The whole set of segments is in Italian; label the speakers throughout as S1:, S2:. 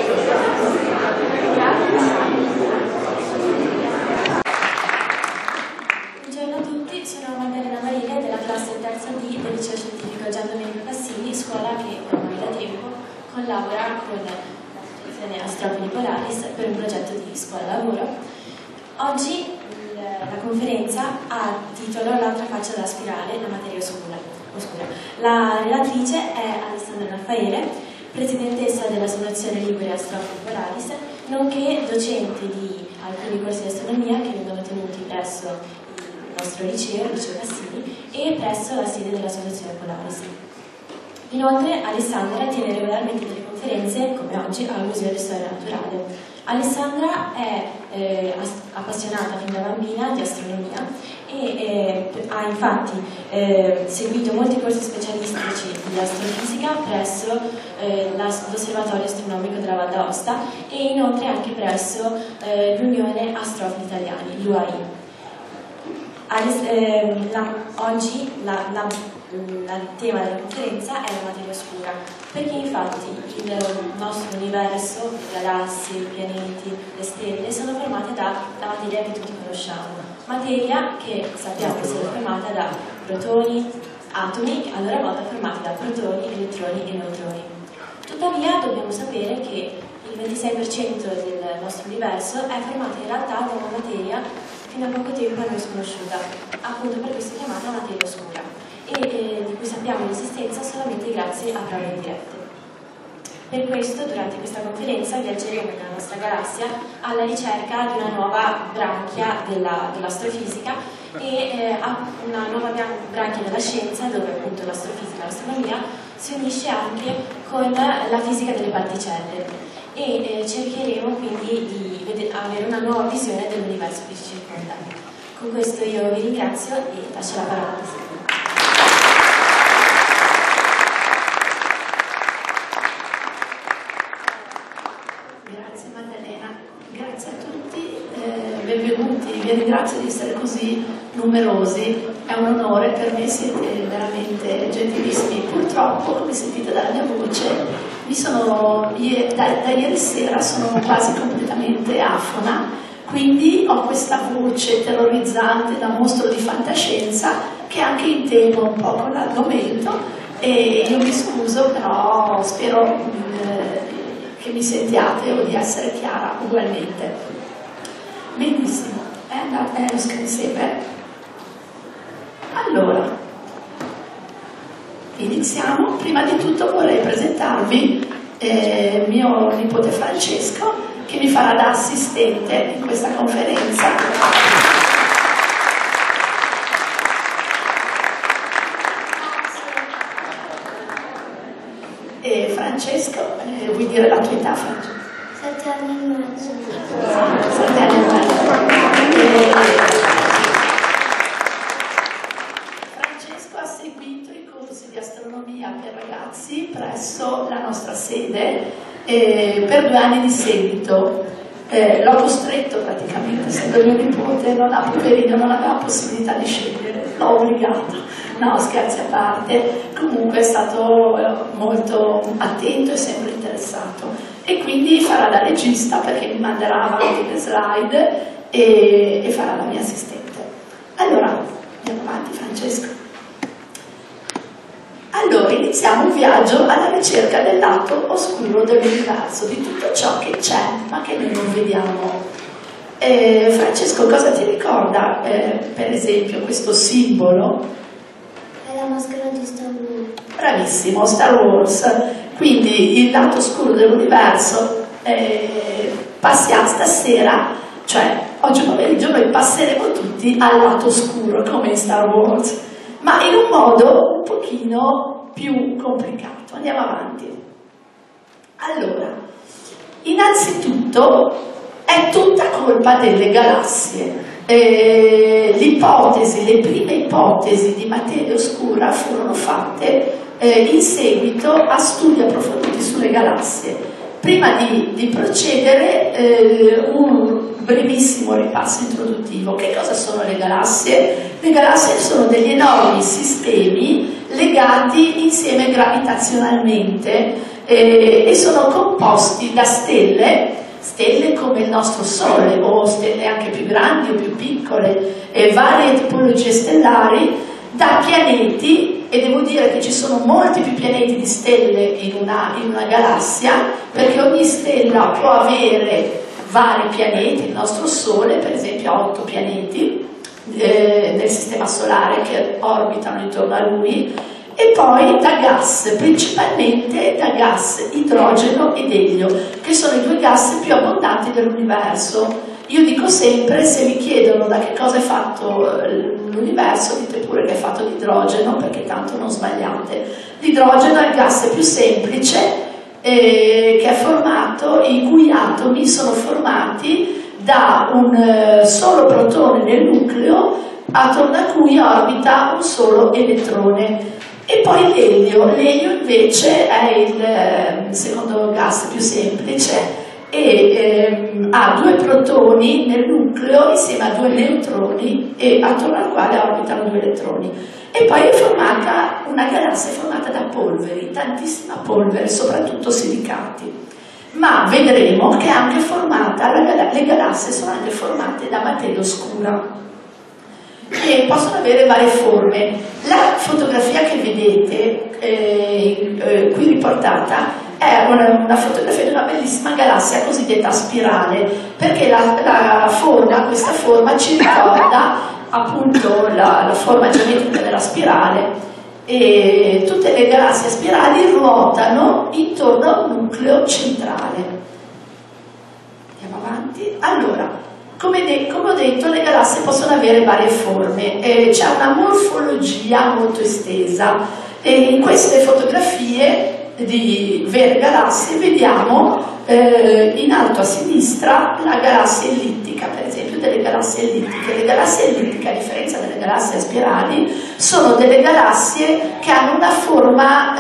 S1: Buongiorno a tutti, sono Maddalena Marile della classe terza D del liceo scientifico Gian Domenico Cassini, scuola che ormai da tempo collabora con l'Associazione Astrofili Polaris per un progetto di scuola-lavoro. Oggi la conferenza ha titolo L'altra faccia della spirale, la materia oscura. La relatrice è Alessandra Raffaele, presidentessa dell'Associazione Ligure Astrofili Polaris, nonché docente di alcuni corsi di astronomia che vengono tenuti presso il nostro liceo, il liceo Cassini, e presso la sede dell'Associazione Polaris. Inoltre Alessandra tiene regolarmente delle conferenze, come oggi, al Museo di Storia Naturale. Alessandra è appassionata fin da bambina di astronomia e ha infatti seguito molti corsi specialistici di astrofisica presso l'Osservatorio Astronomico della Val d'Aosta e inoltre anche presso l'Unione Astrofili Italiani, l'UAI. Oggi il tema della conferenza è la materia oscura, perché infatti il nostro universo, le galassie, i pianeti, le stelle sono formate da materia che tutti conosciamo, materia che sappiamo essere formata da protoni, atomi, a loro volta formati da protoni, elettroni e neutroni. Tuttavia dobbiamo sapere che il 26% del nostro universo è formato in realtà da una materia fino a poco tempo a noi sconosciuta, appunto per questo chiamata materia oscura, e di cui sappiamo l'esistenza solamente grazie a prove indirette. Per questo, durante questa conferenza, viaggeremo nella nostra galassia alla ricerca di una nuova branchia dell'astrofisica e a una nuova branchia della scienza dove appunto l'astrofisica e l'astronomia si unisce anche con la fisica delle particelle e cercheremo quindi di avere una nuova visione dell'universo che ci circonda. Con questo io vi ringrazio e lascio la parola a voi.
S2: Grazie Maddalena, grazie a tutti, benvenuti, vi ringrazio di essere così numerosi, è un onore per me, siete veramente gentilissimi. Purtroppo, come sentite dalla mia voce, da ieri sera sono quasi completamente afona, quindi ho questa voce terrorizzante da mostro di fantascienza che anche in tema un po' con l'argomento, e io mi scuso, però spero che mi sentiate o di essere chiara ugualmente. Benissimo, è lo screensaver. Allora, iniziamo. Prima di tutto vorrei presentarvi mio nipote Francesco, che mi farà da assistente in questa conferenza. E Francesco, vuoi dire la tua età, Francesco?
S3: 7 anni e mezzo.
S2: 7 anni e mezzo. Francesco ha seguito i corsi di astronomia per ragazzi presso la nostra sede per 2 anni di seguito. L'ho costretto praticamente, essendo mio nipote, poverino, non aveva possibilità di scegliere, l'ho obbligato. No, scherzi a parte, comunque è stato molto attento e sempre interessato, e quindi farà da regista perché mi manderà avanti le slide e farà la mia assistente. Allora, andiamo avanti, Francesco. Allora, iniziamo un viaggio alla ricerca del lato oscuro dell'universo, di tutto ciò che c'è, ma che noi non vediamo. Francesco, cosa ti ricorda, per esempio, questo simbolo?
S3: È la maschera di Star Wars.
S2: Bravissimo, Star Wars. Quindi il lato oscuro dell'universo, passiamo stasera, cioè oggi pomeriggio noi passeremo tutti al lato oscuro come in Star Wars, ma in un modo un pochino più complicato. Andiamo avanti. Allora, innanzitutto è tutta colpa delle galassie. L'ipotesi, le prime ipotesi di materia oscura furono fatte in seguito a studi approfonditi sulle galassie. Prima di procedere, un brevissimo ripasso introduttivo. Che cosa sono le galassie? Le galassie sono degli enormi sistemi legati insieme gravitazionalmente e sono composti da stelle come il nostro Sole, o stelle anche più grandi o più piccole, e varie tipologie stellari, da pianeti, e devo dire che ci sono molti più pianeti di stelle in una galassia, perché ogni stella può avere vari pianeti. Il nostro Sole, per esempio, ha 8 pianeti nel sistema solare che orbitano intorno a lui, e poi da gas, principalmente da gas idrogeno ed elio, che sono i 2 gas più abbondanti dell'universo. Io dico sempre, se vi chiedono da che cosa è fatto l'universo, dite pure che è fatto di idrogeno, perché tanto non sbagliate. L'idrogeno è il gas più semplice, che è formato, i cui atomi sono formati da un solo protone nel nucleo, attorno a cui orbita un solo elettrone. E poi l'elio invece è il secondo gas più semplice, e ha 2 protoni nel nucleo insieme a 2 neutroni, e attorno al quale orbitano 2 elettroni. E poi è formata una galassia formata da polveri, tantissima polvere, soprattutto silicati. Ma vedremo che è anche formata, le galassie sono anche formate da materia oscura, che possono avere varie forme. La fotografia che vedete qui riportata è una fotografia di una bellissima galassia cosiddetta a spirale, perché questa forma ci ricorda appunto la forma geometrica della spirale, e tutte le galassie a spirali ruotano intorno a un nucleo centrale. Andiamo avanti. Allora, come ho detto, le galassie possono avere varie forme, c'è una morfologia molto estesa, e in queste fotografie di vere galassie vediamo in alto a sinistra la galassia ellittica, per esempio, delle galassie ellittiche. Le galassie ellittiche, a differenza delle galassie a spirali, sono delle galassie che hanno una forma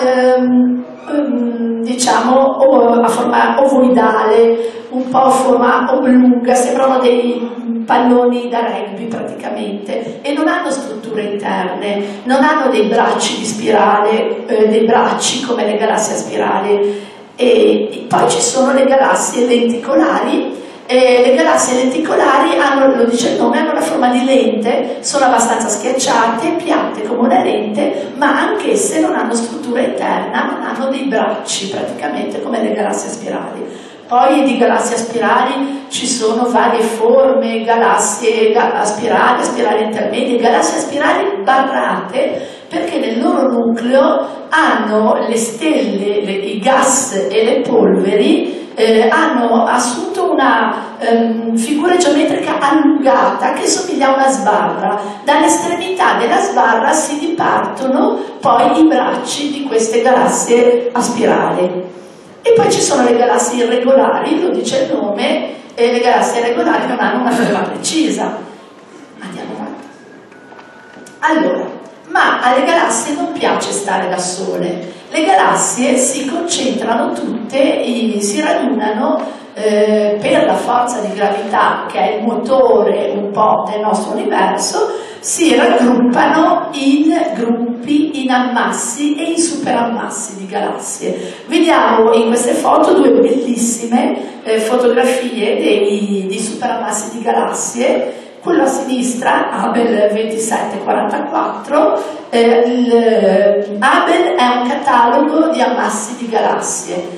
S2: diciamo a forma ovoidale, un po' a forma oblunga, sembrano dei palloni da rugby praticamente, e non hanno strutture interne, non hanno dei bracci di spirale, dei bracci come le galassie a spirale. E poi ci sono le galassie lenticolari. Le galassie lenticolari hanno, lo dice il nome, hanno la forma di lente, sono abbastanza schiacciate, piatte come una lente, ma anch'esse non hanno struttura interna, non hanno dei bracci praticamente come le galassie a spirali. Poi di galassie a spirali ci sono varie forme, galassie a spirali intermedie, galassie a spirali barrate, perché nel loro nucleo hanno le stelle, i gas e le polveri hanno assunto una figura geometrica allungata che somiglia a una sbarra. Dall'estremità della sbarra si dipartono poi i bracci di queste galassie a spirale. E poi ci sono le galassie irregolari, lo dice il nome, e le galassie irregolari non hanno una forma precisa. Andiamo avanti. Allora, ma alle galassie non piace stare da sole. Le galassie si concentrano tutte, si radunano per la forza di gravità, che è il motore un po' del nostro universo, si raggruppano in gruppi, in ammassi e in superammassi di galassie. Vediamo in queste foto 2 bellissime fotografie di superammassi di galassie. Quello a sinistra, Abel 2744, Abel è un catalogo di ammassi di galassie.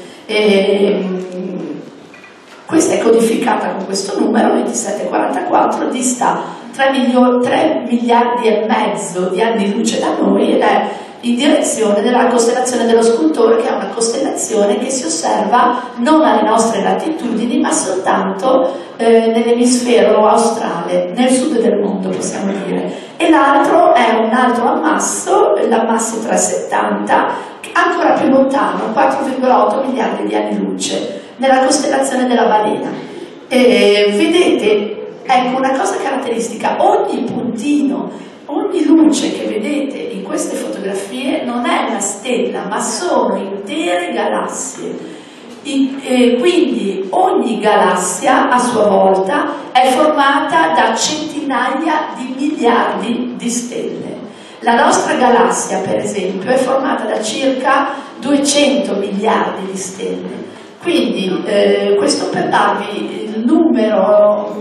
S2: Questa è codificata con questo numero, 2744, dista 3 miliardi e mezzo di anni luce da noi, ed è in direzione della costellazione dello Scultore, che è una costellazione che si osserva non alle nostre latitudini, ma soltanto nell'emisfero australe, nel sud del mondo, possiamo dire. E l'altro è un altro ammasso, l'ammasso 370, ancora più lontano, 4,8 miliardi di anni luce, nella costellazione della Balena. Vedete, ecco una cosa caratteristica: ogni puntino, ogni luce che vedete in queste fotografie non è una stella, ma sono intere galassie. Quindi ogni galassia a sua volta è formata da centinaia di miliardi di stelle. La nostra galassia, per esempio, è formata da circa 200 miliardi di stelle. Quindi questo per darvi il numero,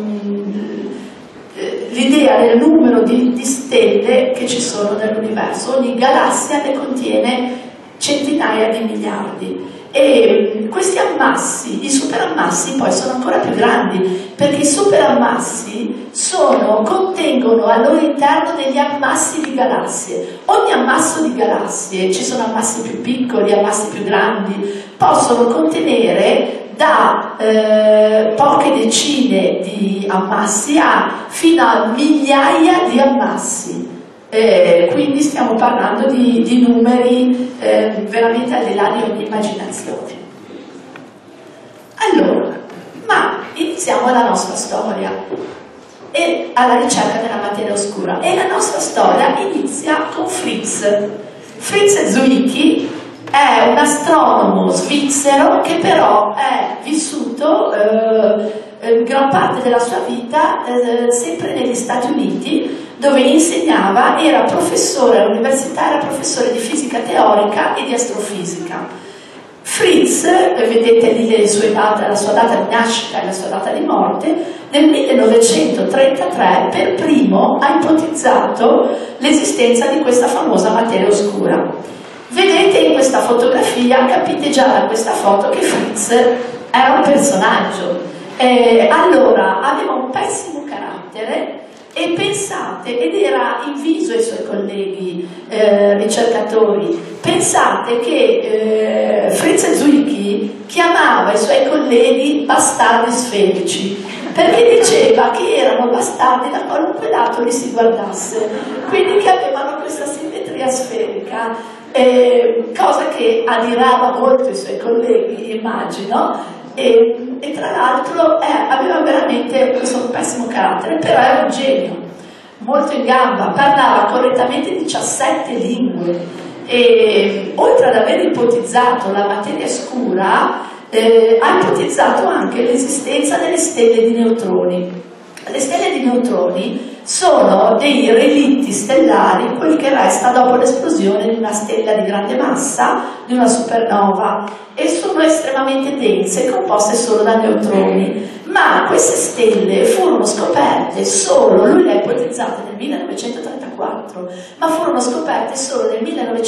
S2: l'idea del numero di stelle che ci sono nell'universo. Ogni galassia ne contiene centinaia di miliardi. E questi ammassi, i superammassi, poi sono ancora più grandi, perché i superammassi contengono al loro interno degli ammassi di galassie. Ogni ammasso di galassie, ci sono ammassi più piccoli, ammassi più grandi, possono contenere da poche decine di ammassi fino a migliaia di ammassi. Quindi stiamo parlando di numeri veramente al di là di ogni immaginazione. Allora, ma iniziamo la nostra storia e alla ricerca della materia oscura. E la nostra storia inizia con Fritz. Fritz Zwicky è un astronomo svizzero che però è vissuto gran parte della sua vita sempre negli Stati Uniti, dove insegnava, era professore all'università, era professore di fisica teorica e di astrofisica. Fritz, vedete lì la sua data di nascita e la sua data di morte, nel 1933 per primo ha ipotizzato l'esistenza di questa famosa materia oscura. Vedete in questa fotografia, capite già da questa foto che Fritz era un personaggio. Allora, aveva un pessimo carattere e pensate, ed era inviso ai suoi colleghi ricercatori, pensate che Fritz Zwicky chiamava i suoi colleghi bastardi sferici, perché diceva che erano bastardi da qualunque lato li si guardasse, quindi che avevano questa simmetria sferica, cosa che adirava molto i suoi colleghi, immagino. E tra l'altro aveva veramente questo pessimo carattere, però era un genio, molto in gamba, parlava correttamente 17 lingue e oltre ad aver ipotizzato la materia scura ha ipotizzato anche l'esistenza delle stelle di neutroni. Le stelle di neutroni sono dei relitti stellari, quel che resta dopo l'esplosione di una stella di grande massa, di una supernova, e sono estremamente dense, composte solo da neutroni. Ma queste stelle furono scoperte solo, lui le ha ipotizzate nel 1934, ma furono scoperte solo nel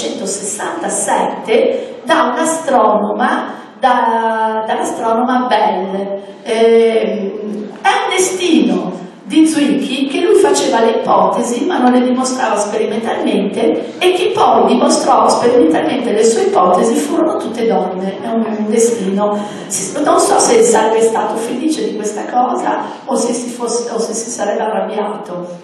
S2: 1967 da un'astronoma, dall'astronoma Bell. È un destino di Zwicky che lui faceva le ipotesi ma non le dimostrava sperimentalmente, e chi poi dimostrò sperimentalmente le sue ipotesi furono tutte donne. È un destino. Non so se sarebbe stato felice di questa cosa o se si sarebbe arrabbiato.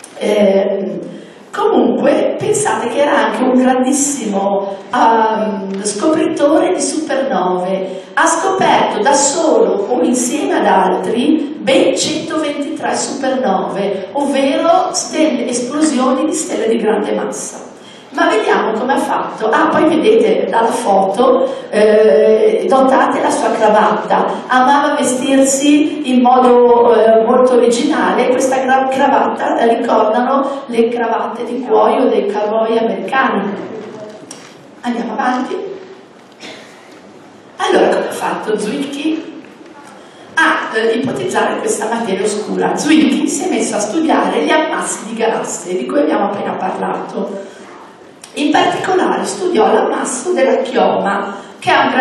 S2: Comunque pensate che era anche un grandissimo scopritore di supernove. Ha scoperto da solo o insieme ad altri ben 123 supernove, ovvero esplosioni di stelle di grande massa. Ma vediamo come ha fatto. Poi vedete dalla foto, notate la sua cravatta. Amava vestirsi in modo molto originale. Questa cravatta ricordano le cravatte di cuoio dei cowboy americani. Andiamo avanti. Allora, come ha fatto Zwicky a ipotizzare questa materia oscura? Zwicky si è messo a studiare gli ammassi di galassie, di cui abbiamo appena parlato. In particolare studiò l'ammasso della Chioma, che è un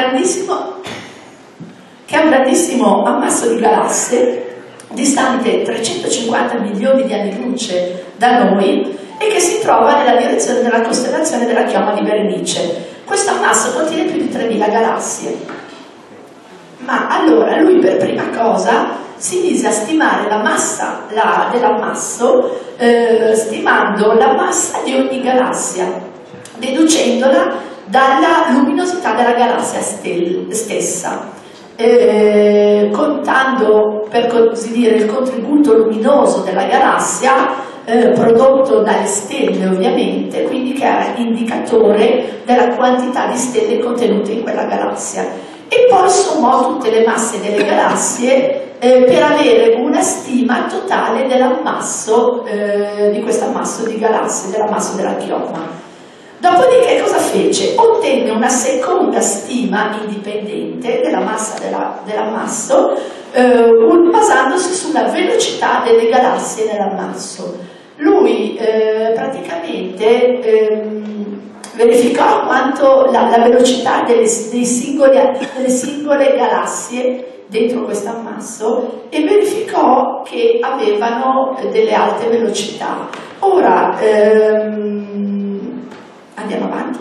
S2: grandissimo ammasso di galassie distante 350 milioni di anni luce da noi e che si trova nella direzione della costellazione della Chioma di Berenice. Questo ammasso contiene più di 3000 galassie. Ma allora lui per prima cosa si mise a stimare la massa dell'ammasso, stimando la massa di ogni galassia, deducendola dalla luminosità della galassia stessa, contando, per così dire, il contributo luminoso della galassia prodotto dalle stelle, ovviamente, quindi che era indicatore della quantità di stelle contenute in quella galassia. E poi sommò tutte le masse delle galassie per avere una stima totale dell'ammasso di questo ammasso di galassie, dell'ammasso della Chioma. Dopodiché cosa fece? Ottenne una seconda stima indipendente della massa dell'ammasso, basandosi sulla velocità delle galassie nell'ammasso. Lui praticamente verificò quanto la velocità delle singole galassie dentro questo ammasso e verificò che avevano delle alte velocità. Ora andiamo avanti.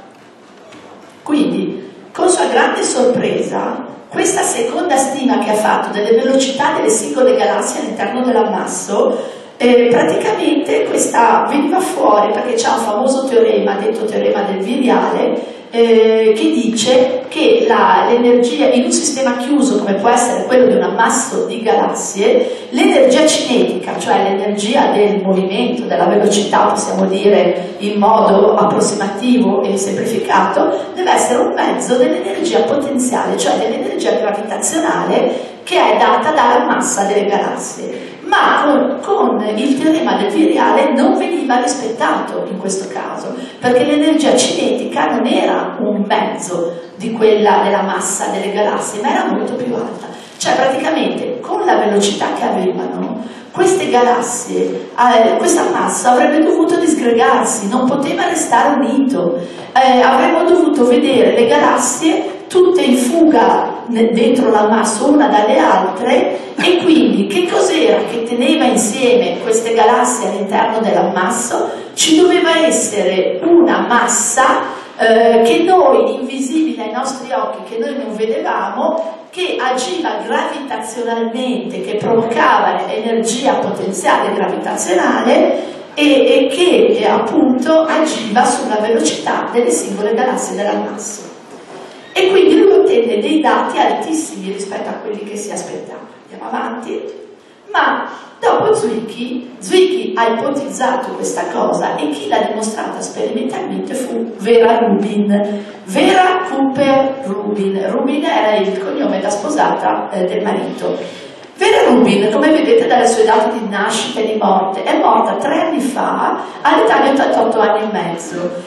S2: Quindi, con sua grande sorpresa, questa seconda stima che ha fatto delle velocità delle singole galassie all'interno dell'ammasso, praticamente questa veniva fuori perché c'è un famoso teorema, detto teorema del viriale, che dice che l'energia in un sistema chiuso come può essere quello di un ammasso di galassie, l'energia cinetica, cioè l'energia del movimento, della velocità, possiamo dire in modo approssimativo e semplificato, deve essere un mezzo dell'energia potenziale, cioè dell'energia gravitazionale che è data dalla massa delle galassie. Ma con il teorema del viriale non veniva rispettato in questo caso, perché l'energia cinetica non era un mezzo di quella della massa delle galassie, ma era molto più alta. Cioè praticamente con la velocità che avevano, queste galassie, questa massa avrebbe dovuto disgregarsi, non poteva restare unito, avremmo dovuto vedere le galassie tutte in fuga dentro l'ammasso una dalle altre, e quindi che cos'era che teneva insieme queste galassie all'interno dell'ammasso? Ci doveva essere una massa che noi, invisibile ai nostri occhi, che noi non vedevamo, che agiva gravitazionalmente, che provocava energia potenziale gravitazionale e che appunto agiva sulla velocità delle singole galassie dell'ammasso. E quindi lui ottenne dei dati altissimi rispetto a quelli che si aspettava. Andiamo avanti. Ma dopo Zwicky ha ipotizzato questa cosa, e chi l'ha dimostrata sperimentalmente fu Vera Rubin. Vera Cooper Rubin. Rubin era il cognome da sposata del marito. Vera Rubin, come vedete dalle sue date di nascita e di morte, è morta 3 anni fa all'età di 88 anni e mezzo.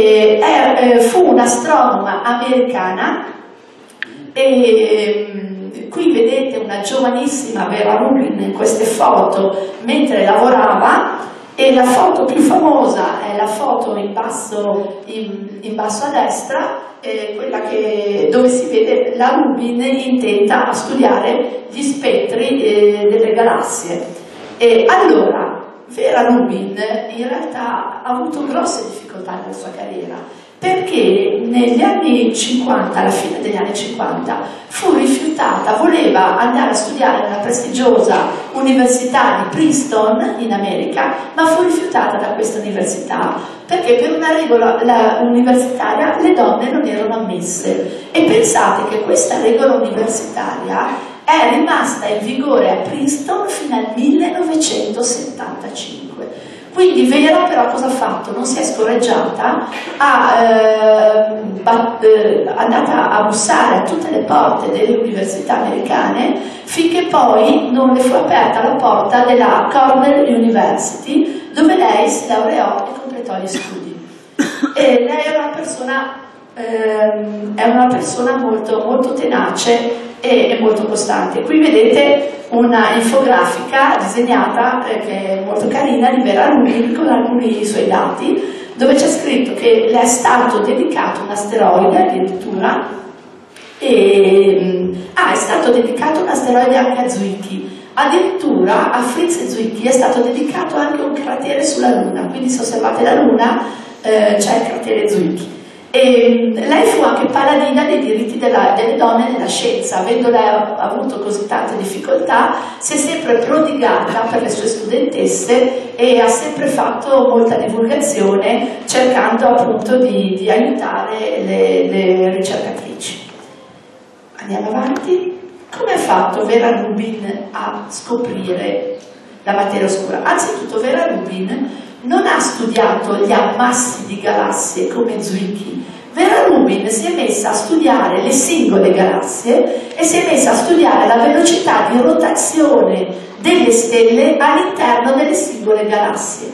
S2: Fu un'astronoma americana, e qui vedete una giovanissima Vera Rubin in queste foto mentre lavorava, e la foto più famosa è la foto in basso a destra, quella dove si vede la Rubin intenta a studiare gli spettri delle galassie. Allora, Vera Rubin in realtà ha avuto grosse difficoltà nella sua carriera, perché negli anni 50, alla fine degli anni 50, fu rifiutata, voleva andare a studiare nella prestigiosa Università di Princeton in America, ma fu rifiutata da questa università perché per una regola universitaria le donne non erano ammesse. E pensate che questa regola universitaria è rimasta in vigore a Princeton fino al 1975. Quindi Vera però cosa ha fatto? Non si è scoraggiata, è andata a bussare a tutte le porte delle università americane, finché poi non le fu aperta la porta della Cornell University, dove lei si laureò e completò gli studi. E lei è una persona molto, molto tenace e molto costante. Qui vedete una infografica disegnata che è molto carina di Vera Rubin con alcuni suoi dati, dove c'è scritto che le è stato dedicato un asteroide addirittura, e è stato dedicato un asteroide anche a Zwicky. Addirittura a Fritz Zwicky è stato dedicato anche un cratere sulla Luna, quindi se osservate la Luna c'è il cratere Zwicky. E lei fu anche paladina dei diritti delle donne nella scienza. Avendo lei avuto così tante difficoltà, si è sempre prodigata per le sue studentesse e ha sempre fatto molta divulgazione, cercando appunto di aiutare le ricercatrici. Andiamo avanti. Come ha fatto Vera Rubin a scoprire la materia oscura? Anzitutto Vera Rubin non ha studiato gli ammassi di galassie come Zwicky. Vera Rubin si è messa a studiare le singole galassie e si è messa a studiare la velocità di rotazione delle stelle all'interno delle singole galassie.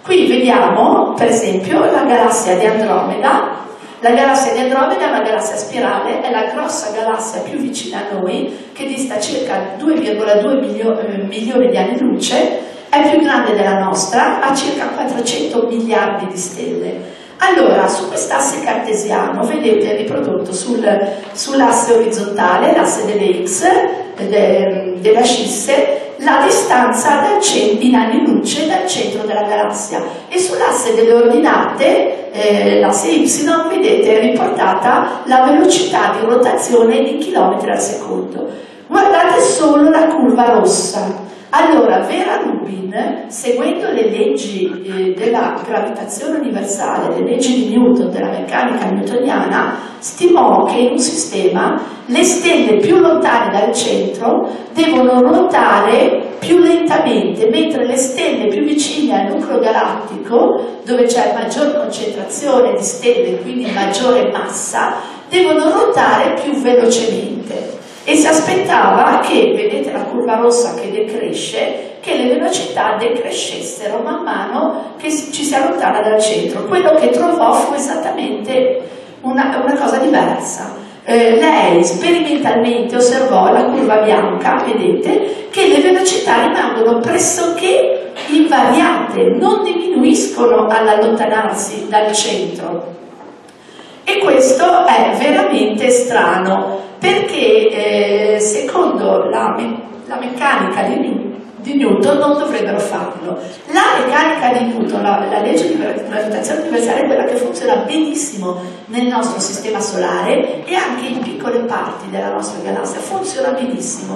S2: Qui vediamo, per esempio, la galassia di Andromeda. La galassia di Andromeda è una galassia spirale, è la grossa galassia più vicina a noi, che dista circa 2,2 milioni di anni luce, è più grande della nostra, ha circa 400 miliardi di stelle. Allora, su quest'asse cartesiano vedete riprodotto sull'asse orizzontale, l'asse delle X, delle ascisse, la distanza in anni luce dal centro della galassia, e sull'asse delle ordinate, l'asse Y, vedete riportata la velocità di rotazione in chilometri al secondo. Guardate solo la curva rossa. Allora, Vera Rubin, seguendo le leggi della gravitazione universale, le leggi di Newton, della meccanica newtoniana, stimò che in un sistema le stelle più lontane dal centro devono ruotare più lentamente, mentre le stelle più vicine al nucleo galattico, dove c'è maggior concentrazione di stelle, quindi maggiore massa, devono ruotare più velocemente. E si aspettava che, vedete la curva rossa che decresce, che le velocità decrescessero man mano che ci si allontana dal centro. Quello che trovò fu esattamente una cosa diversa. Lei sperimentalmente osservò la curva bianca, vedete, che le velocità rimangono pressoché invariate, non diminuiscono all'allontanarsi dal centro. E questo è veramente strano, perché secondo la meccanica di Newton non dovrebbero farlo. La meccanica di Newton, la legge di gravitazione universale, è quella che funziona benissimo nel nostro sistema solare e anche in piccole parti della nostra galassia, funziona benissimo.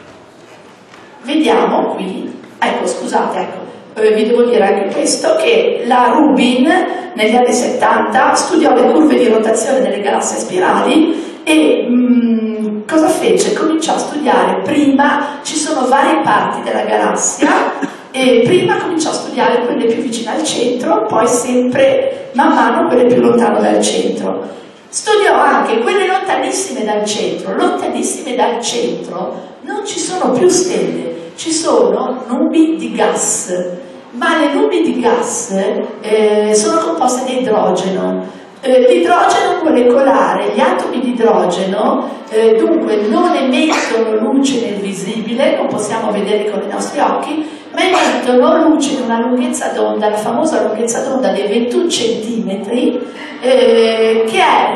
S2: Vediamo qui, ecco, scusate, vi devo dire anche questo, che la Rubin negli anni 70 studiò le curve di rotazione delle galassie spirali e cosa fece? Cominciò a studiare, prima ci sono varie parti della galassia, e prima cominciò a studiare quelle più vicine al centro, poi sempre man mano quelle più lontane dal centro. Studiò anche quelle lontanissime dal centro. Lontanissime dal centro non ci sono più stelle, ci sono nubi di gas, ma le nubi di gas sono composte da idrogeno. L'idrogeno molecolare, gli atomi di idrogeno dunque non emettono luce nel visibile, non possiamo vedere con i nostri occhi, ma emettono luce in una lunghezza d'onda, la famosa lunghezza d'onda dei 21 centimetri, che è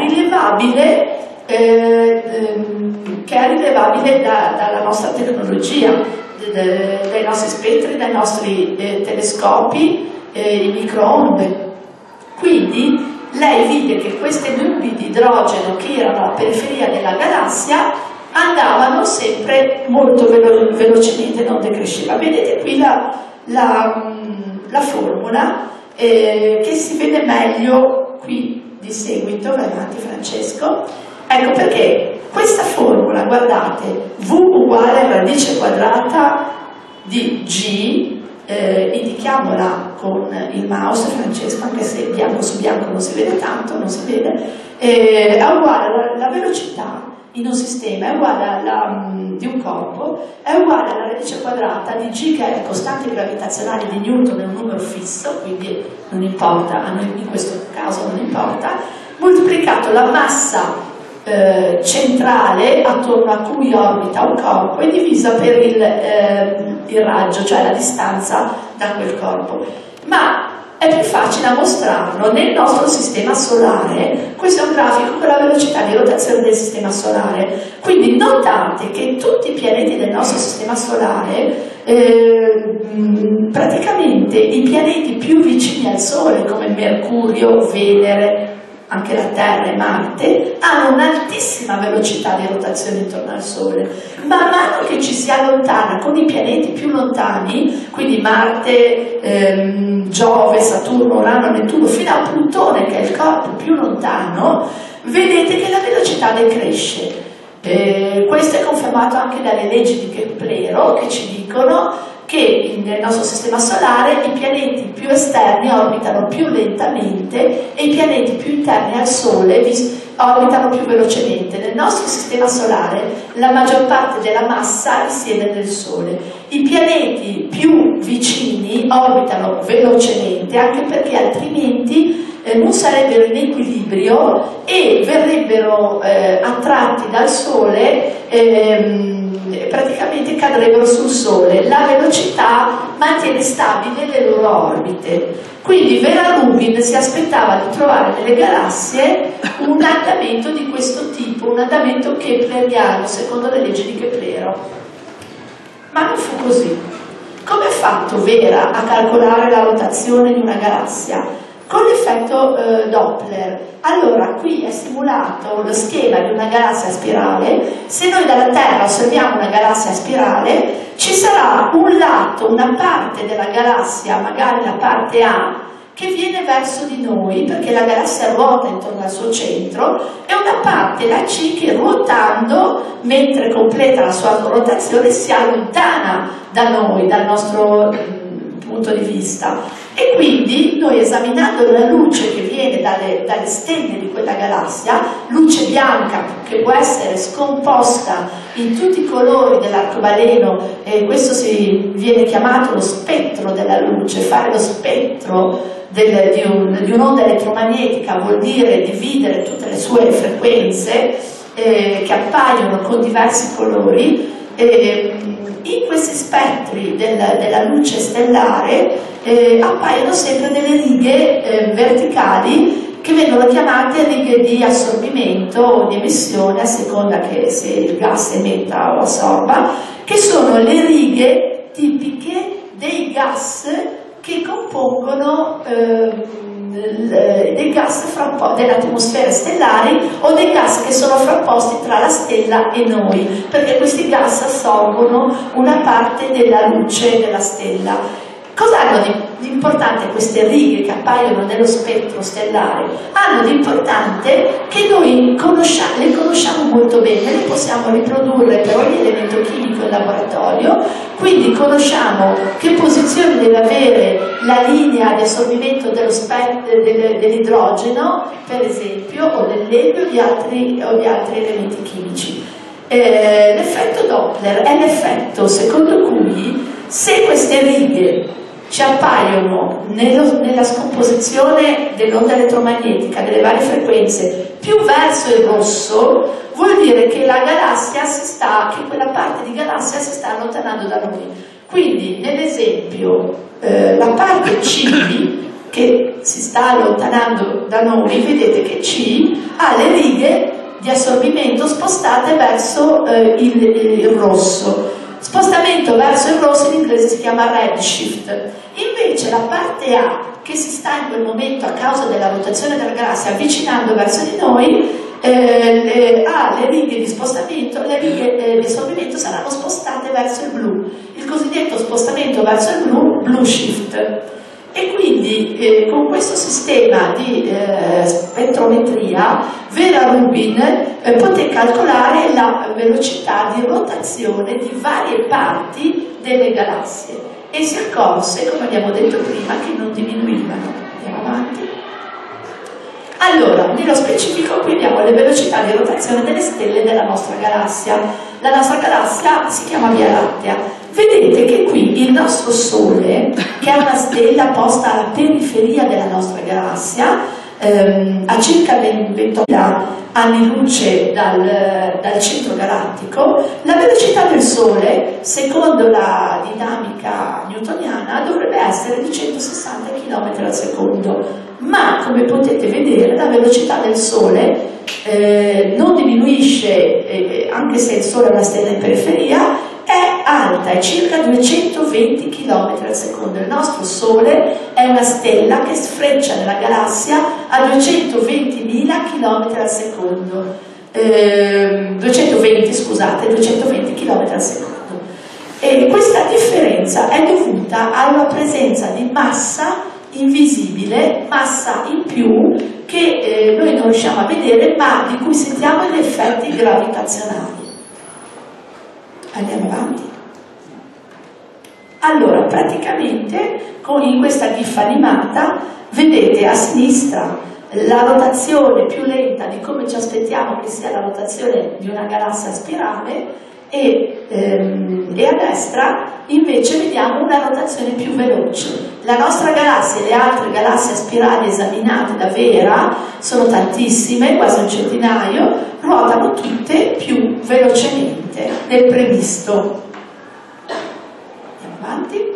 S2: rilevabile dalla nostra tecnologia, dai nostri spettri, dai nostri telescopi, i microonde. Quindi lei vide che queste nubi di idrogeno che erano alla periferia della galassia andavano sempre molto velocemente, non decresceva. Vedete qui la formula che si vede meglio qui di seguito. Vai avanti Francesco. Ecco perché questa formula, guardate, V uguale a radice quadrata di G, indichiamola con il mouse Francesco, anche se bianco su bianco non si vede tanto, non si vede, è uguale la velocità in un sistema, è uguale di un corpo, è uguale alla radice quadrata di G, che è la costante gravitazionale di Newton, è un numero fisso, quindi non importa, a noi in questo caso non importa, moltiplicato la massa centrale attorno a cui orbita un corpo e divisa per il raggio, cioè la distanza da quel corpo. Ma è più facile mostrarlo nel nostro sistema solare. Questo è un grafico con la velocità di rotazione del sistema solare. Quindi notate che tutti i pianeti del nostro sistema solare, praticamente i pianeti più vicini al Sole, come Mercurio, Venere, anche la Terra e Marte, hanno un'altissima velocità di rotazione intorno al Sole. Man mano che ci si allontana con i pianeti più lontani, quindi Marte, Giove, Saturno, Urano, Nettuno, fino a Plutone, che è il corpo più lontano, vedete che la velocità decresce. Questo è confermato anche dalle leggi di Keplero, che ci dicono che nel nostro sistema solare i pianeti più esterni orbitano più lentamente e i pianeti più interni al Sole, orbitano più velocemente. Nel nostro sistema solare la maggior parte della massa risiede nel Sole. I pianeti più vicini orbitano velocemente, anche perché altrimenti non sarebbero in equilibrio e verrebbero attratti dal Sole, praticamente cadrebbero sul Sole. La velocità mantiene stabile le loro orbite. Quindi Vera Rubin si aspettava di trovare nelle galassie un andamento di questo tipo, un andamento kepleriano, secondo le leggi di Keplero. Ma non fu così. Come ha fatto Vera a calcolare la rotazione di una galassia? Con l'effetto Doppler. Allora, qui è simulato lo schema di una galassia a spirale. Se noi dalla Terra osserviamo una galassia a spirale, ci sarà un lato, una parte della galassia, magari la parte A, che viene verso di noi, perché la galassia ruota intorno al suo centro, e una parte, la C, che ruotando, mentre completa la sua rotazione, si allontana da noi, dal nostro punto di vista. E quindi noi, esaminando la luce che viene dalle stelle di quella galassia, luce bianca che può essere scomposta in tutti i colori dell'arcobaleno, e questo viene chiamato lo spettro della luce. Fare lo spettro di un'onda elettromagnetica vuol dire dividere tutte le sue frequenze che appaiono con diversi colori. In questi spettri della luce stellare appaiono sempre delle righe verticali che vengono chiamate righe di assorbimento o di emissione, a seconda che se il gas emetta o assorba, che sono le righe tipiche dei gas che compongono dei gas delle atmosfere stellari, o dei gas che sono frapposti tra la stella e noi, perché questi gas assorbono una parte della luce della stella. Cosa hanno di importante queste righe che appaiono nello spettro stellare? Hanno di importante che noi le conosciamo molto bene, le possiamo riprodurre per ogni elemento chimico in laboratorio, quindi conosciamo che posizione deve avere la linea di assorbimento dell'idrogeno, per esempio, o dell'elio o di altri elementi chimici. L'effetto Doppler è l'effetto secondo cui, se queste righe ci appaiono nella scomposizione dell'onda elettromagnetica, delle varie frequenze, più verso il rosso, vuol dire che la galassia che quella parte di galassia si sta allontanando da noi. Quindi, nell'esempio, la parte C, che si sta allontanando da noi, vedete che C ha le righe di assorbimento spostate verso il rosso. Spostamento verso il rosso in inglese si chiama redshift. Invece la parte A, che si sta in quel momento, a causa della rotazione della galassia, avvicinando verso di noi, ha le righe di spostamento, le righe di assorbimento saranno spostate verso il blu, il cosiddetto spostamento verso il blu, blue shift. E quindi con questo sistema di spettrometria Vera Rubin poté calcolare la velocità di rotazione di varie parti delle galassie e si accorse, come abbiamo detto prima, che non diminuivano. Andiamo avanti. Allora, nello specifico qui abbiamo le velocità di rotazione delle stelle della nostra galassia. La nostra galassia si chiama Via Lattea. Vedete che qui il nostro Sole, che è una stella posta alla periferia della nostra galassia, a circa 20.000 anni luce dal centro galattico, la velocità del Sole, secondo la dinamica newtoniana, dovrebbe essere di 160 km al secondo. Ma, come potete vedere, la velocità del Sole non diminuisce, anche se il Sole è una stella in periferia, è alta, è circa 220 km al secondo. Il nostro Sole è una stella che sfreccia nella galassia a 220.000 km al secondo. 220 km al secondo. E questa differenza è dovuta alla presenza di massa invisibile, massa in più, che noi non riusciamo a vedere, ma di cui sentiamo gli effetti gravitazionali. Andiamo avanti. Allora, praticamente in questa GIF animata vedete a sinistra la rotazione più lenta di come ci aspettiamo che sia la rotazione di una galassia spirale, e a destra invece vediamo una rotazione più veloce. La nostra galassia e le altre galassie spirali esaminate da Vera, sono tantissime, quasi un centinaio, ruotano tutte più velocemente del previsto. Andiamo avanti.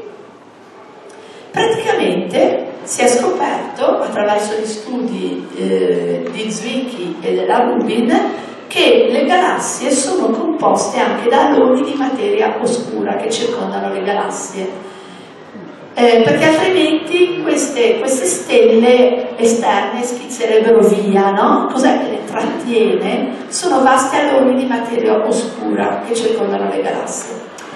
S2: Praticamente si è scoperto, attraverso gli studi di Zwicky e della Rubin, che le galassie sono composte anche da aloni di materia oscura che circondano le galassie, perché altrimenti queste stelle esterne schizzerebbero via, no? Cos'è che le trattiene? Sono vasti aloni di materia oscura che circondano le galassie.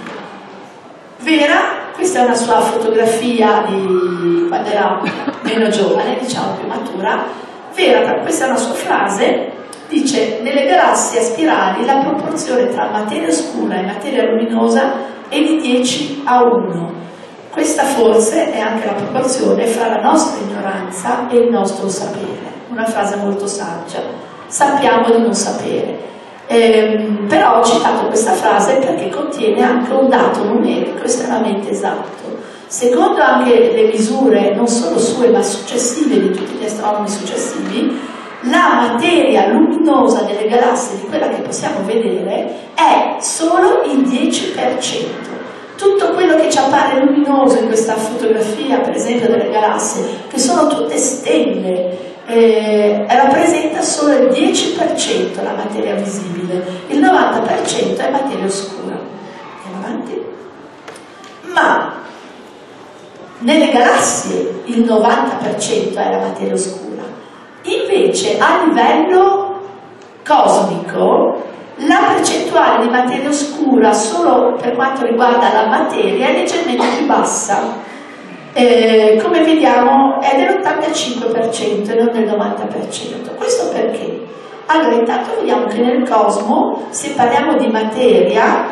S2: Vera, questa è una sua fotografia di quando era meno giovane, diciamo più matura. Vera, questa è una sua frase. Dice: nelle galassie spirali la proporzione tra materia oscura e materia luminosa è di 10:1. Questa forse è anche la proporzione fra la nostra ignoranza e il nostro sapere. Una frase molto saggia. Sappiamo di non sapere. Però ho citato questa frase perché contiene anche un dato numerico estremamente esatto. Secondo anche le misure, non solo sue ma successive, di tutti gli astronomi successivi, la materia luminosa delle galassie, di quella che possiamo vedere, è solo il 10%. Tutto quello che ci appare luminoso in questa fotografia, per esempio delle galassie, che sono tutte stelle, rappresenta solo il 10% la materia visibile, il 90% è materia oscura. Andiamo avanti. Ma nelle galassie il 90% è la materia oscura. Invece a livello cosmico la percentuale di materia oscura solo per quanto riguarda la materia è leggermente più bassa, come vediamo è dell'85% e non del 90%. Questo perché? Allora, intanto vediamo che nel cosmo, se parliamo di materia,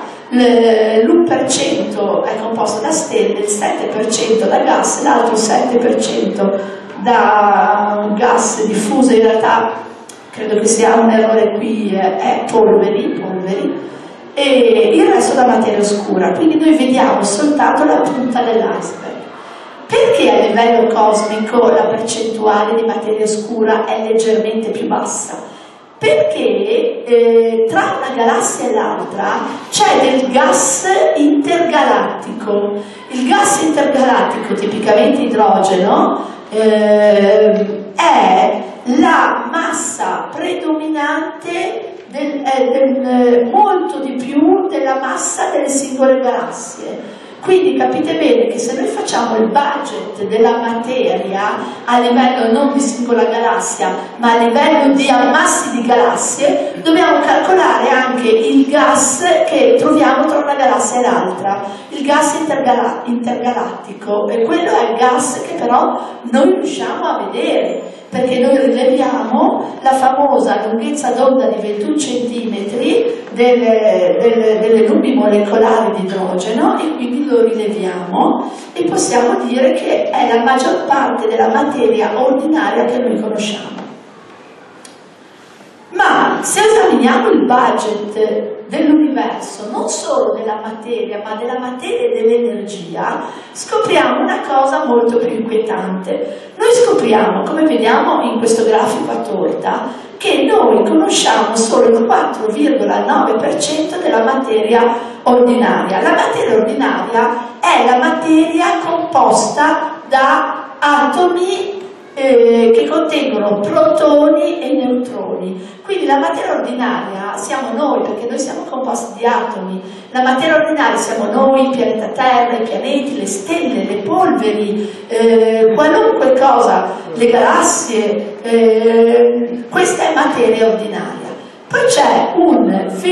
S2: l'1% è composto da stelle, il 7% da gas, l'altro 7% da gas diffuso. In realtà credo che sia un errore qui, è polveri, e il resto da materia oscura. Quindi noi vediamo soltanto la punta dell'iceberg. Perché a livello cosmico la percentuale di materia oscura è leggermente più bassa? Perché tra una galassia e l'altra c'è del gas intergalattico. Il gas intergalattico, tipicamente idrogeno, è la massa predominante molto di più della massa delle singole galassie. Quindi capite bene che se noi facciamo il budget della materia a livello non di singola galassia ma a livello di ammassi di galassie, dobbiamo calcolare anche il gas che troviamo tra una galassia e l'altra, il gas intergalattico, e quello è il gas che però non riusciamo a vedere, perché noi rileviamo la famosa lunghezza d'onda di 21 cm delle nubi molecolari di idrogeno, e quindi lo rileviamo e possiamo dire che è la maggior parte della materia ordinaria che noi conosciamo. Ma se esaminiamo il budget dell'universo, non solo della materia, ma della materia e dell'energia, scopriamo una cosa molto più inquietante. Noi scopriamo, come vediamo in questo grafico a torta, che noi conosciamo solo il 4,9% della materia ordinaria. La materia ordinaria è la materia composta da atomi che contengono protoni e neutroni. Quindi la materia ordinaria siamo noi, perché noi siamo composti di atomi. La materia ordinaria siamo noi, il pianeta Terra, i pianeti, le stelle, le polveri, qualunque cosa, le galassie, questa è materia ordinaria. Poi c'è un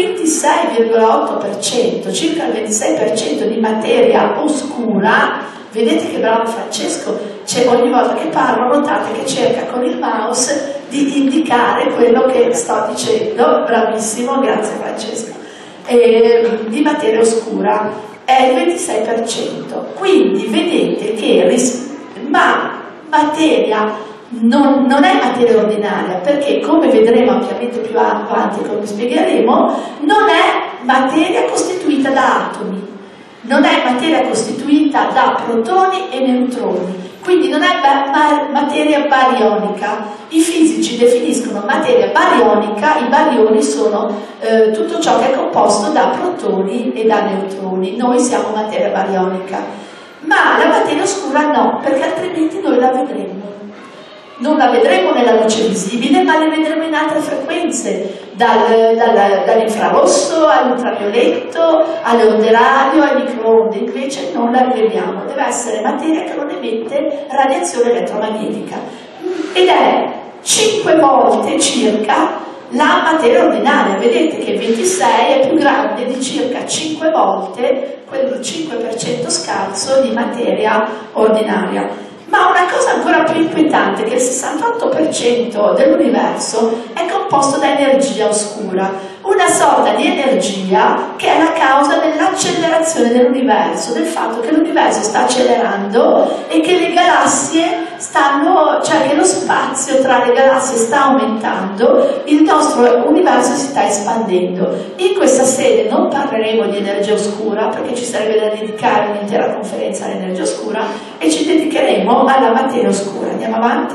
S2: 26,8%, circa il 26% di materia oscura. Vedete che bravo Francesco, ogni volta che parlo notate che cerca con il mouse di indicare quello che sto dicendo. Bravissimo, grazie Francesco. Di materia oscura è il 26%. Quindi vedete che materia non è materia ordinaria, perché come vedremo ampiamente più avanti, come spiegheremo, non è materia costituita da atomi, non è materia costituita da protoni e neutroni, quindi non è materia barionica. I fisici definiscono materia barionica, i barioni sono tutto ciò che è composto da protoni e da neutroni, noi siamo materia barionica, ma la materia oscura no, perché altrimenti noi la vedremo. Non la vedremo nella luce visibile, ma la vedremo in altre frequenze, dall'infrarosso all'ultravioletto, alle onde radio, ai microonde, invece non la vediamo, deve essere materia che non emette radiazione elettromagnetica ed è 5 volte circa la materia ordinaria. Vedete che 26 è più grande di circa 5 volte quel 5% scarso di materia ordinaria. Ma una cosa ancora più inquietante è che il 68% dell'universo è composto da energia oscura, una sorta di energia che è la causa dell'accelerazione dell'universo, del fatto che l'universo sta accelerando e che le galassie cioè che lo spazio tra le galassie sta aumentando, il nostro universo si sta espandendo. In questa sede non parleremo di energia oscura, perché ci sarebbe da dedicare un'intera conferenza all'energia oscura, e ci dedicheremo alla materia oscura. Andiamo avanti?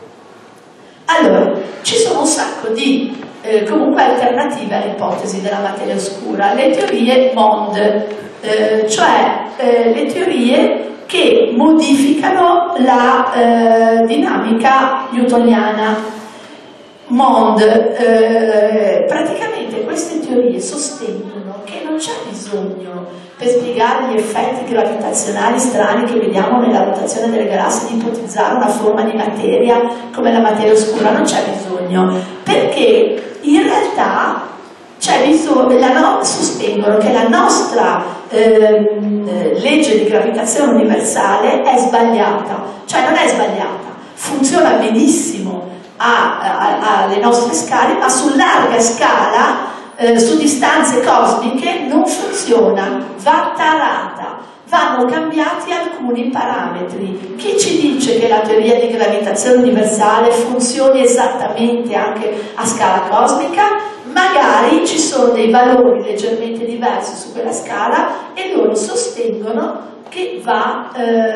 S2: Allora, ci sono un sacco di comunque alternative all'ipotesi della materia oscura, le teorie MOND, cioè le teorie che modificano la dinamica newtoniana. MOND, praticamente queste teorie sostengono che non c'è bisogno, per spiegare gli effetti gravitazionali strani che vediamo nella rotazione delle galassie, di ipotizzare una forma di materia come la materia oscura. Non c'è bisogno, perché in realtà c'è bisogno, sostengono che la nostra legge di gravitazione universale è sbagliata, cioè non è sbagliata, funziona benissimo alle nostre scale, ma su larga scala, su distanze cosmiche non funziona, va tarata, vanno cambiati alcuni parametri. Chi ci dice che la teoria di gravitazione universale funzioni esattamente anche a scala cosmica? Magari ci sono dei valori leggermente diversi su quella scala e loro sostengono che va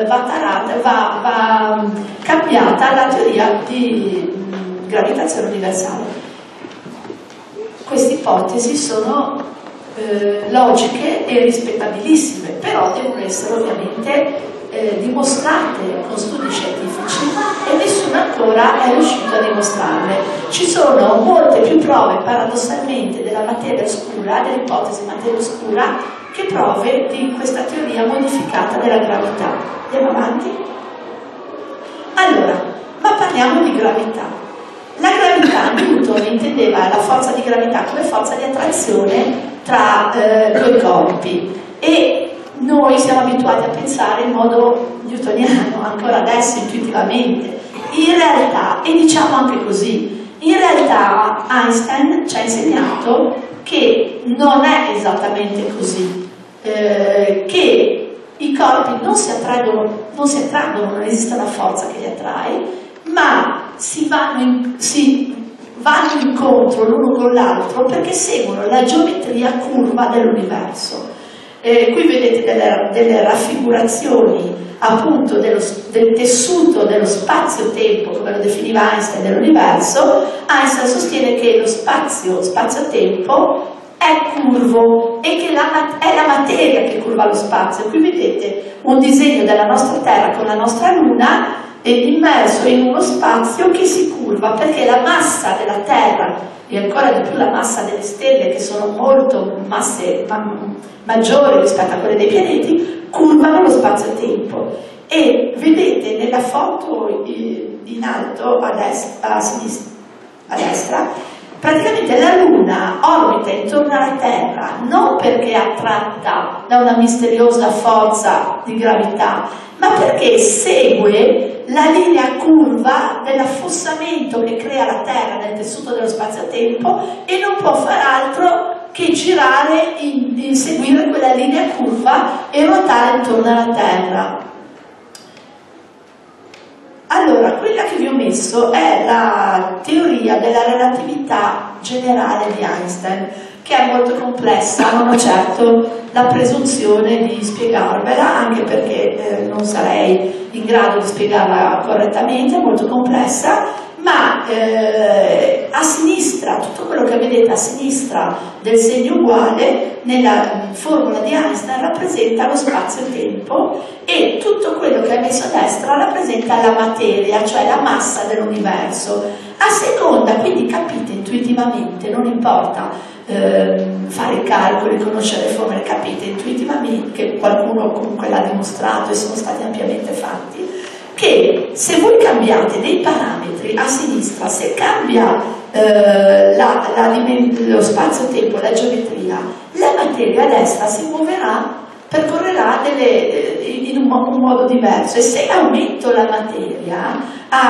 S2: cambiata la teoria di gravitazione universale. Queste ipotesi sono logiche e rispettabilissime, però devono essere ovviamente dimostrate con studi scientifici e nessuno ancora è riuscito a dimostrarle. Ci sono molte più prove paradossalmente della materia oscura, dell'ipotesi materia oscura, che prove di questa teoria modificata della gravità. Andiamo avanti? Allora, ma parliamo di gravità. La gravità, Newton intendeva la forza di gravità come forza di attrazione tra due corpi, e noi siamo abituati a pensare in modo newtoniano ancora adesso intuitivamente. In realtà, e diciamo anche così, in realtà Einstein ci ha insegnato che non è esattamente così, che i corpi non si attraggono, non esiste una forza che li attrae, ma vanno incontro l'uno con l'altro perché seguono la geometria curva dell'universo. Qui vedete delle raffigurazioni appunto del tessuto dello spazio-tempo, come lo definiva Einstein, dell'universo. Einstein sostiene che lo spazio-tempo è curvo e che è la materia che curva lo spazio. Qui vedete un disegno della nostra Terra con la nostra Luna immerso in uno spazio che si curva, perché la massa della Terra e ancora di più la massa delle stelle, che sono molto masse maggiori rispetto a quelle dei pianeti, curvano lo spazio-tempo. E vedete nella foto in alto a destra, praticamente la Luna orbita intorno alla Terra non perché è attratta da una misteriosa forza di gravità, ma perché segue la linea curva dell'affossamento che crea la Terra nel tessuto dello spazio-tempo e non può far altro che girare, seguire quella linea curva e ruotare intorno alla Terra. Allora, quella che vi ho messo è la teoria della relatività generale di Einstein, che è molto complessa, non ho certo la presunzione di spiegarvela, anche perché non sarei in grado di spiegarla correttamente, è molto complessa, ma a sinistra, tutto quello che vedete a sinistra del segno uguale, nella formula di Einstein rappresenta lo spazio-tempo, e tutto quello che è messo a destra rappresenta la materia, cioè la massa dell'universo. A seconda, quindi capite intuitivamente, non importa fare i calcoli, conoscere le formule, capite intuitivamente, che qualcuno comunque l'ha dimostrato e sono stati ampiamente fatti, che se voi cambiate dei parametri a sinistra, se cambia lo spazio-tempo, la geometria, la materia a destra si muoverà, percorrerà in un modo diverso, e se aumento la materia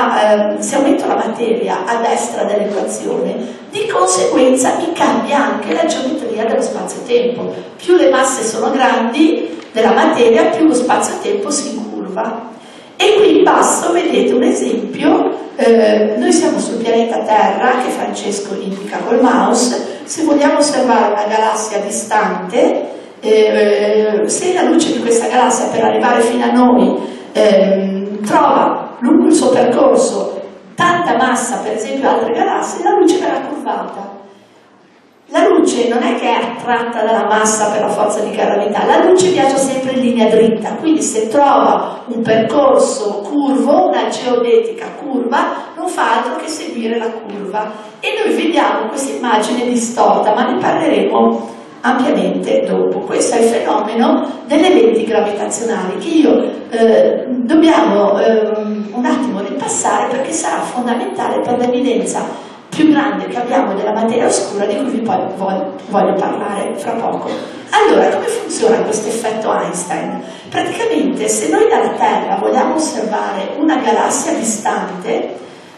S2: a destra dell'equazione, di conseguenza mi cambia anche la geometria dello spazio-tempo. Più le masse sono grandi della materia, più lo spazio-tempo si incurva. E qui in basso vedete un esempio, noi siamo sul pianeta Terra, che Francesco indica col mouse. Se vogliamo osservare una galassia distante, se la luce di questa galassia per arrivare fino a noi trova lungo il suo percorso tanta massa, per esempio altre galassie, la luce verrà curvata. La luce non è che è attratta dalla massa per la forza di gravità, la luce viaggia sempre in linea dritta, quindi se trova un percorso curvo, una geodetica curva, non fa altro che seguire la curva. E noi vediamo questa immagine distorta, ma ne parleremo ampiamente dopo. Questo è il fenomeno degli eventi gravitazionali, che dobbiamo un attimo ripassare, perché sarà fondamentale per l'evidenza più grande che abbiamo della materia oscura, di cui vi voglio parlare fra poco. Allora, come funziona questo effetto Einstein? Praticamente, se noi dalla Terra vogliamo osservare una galassia distante,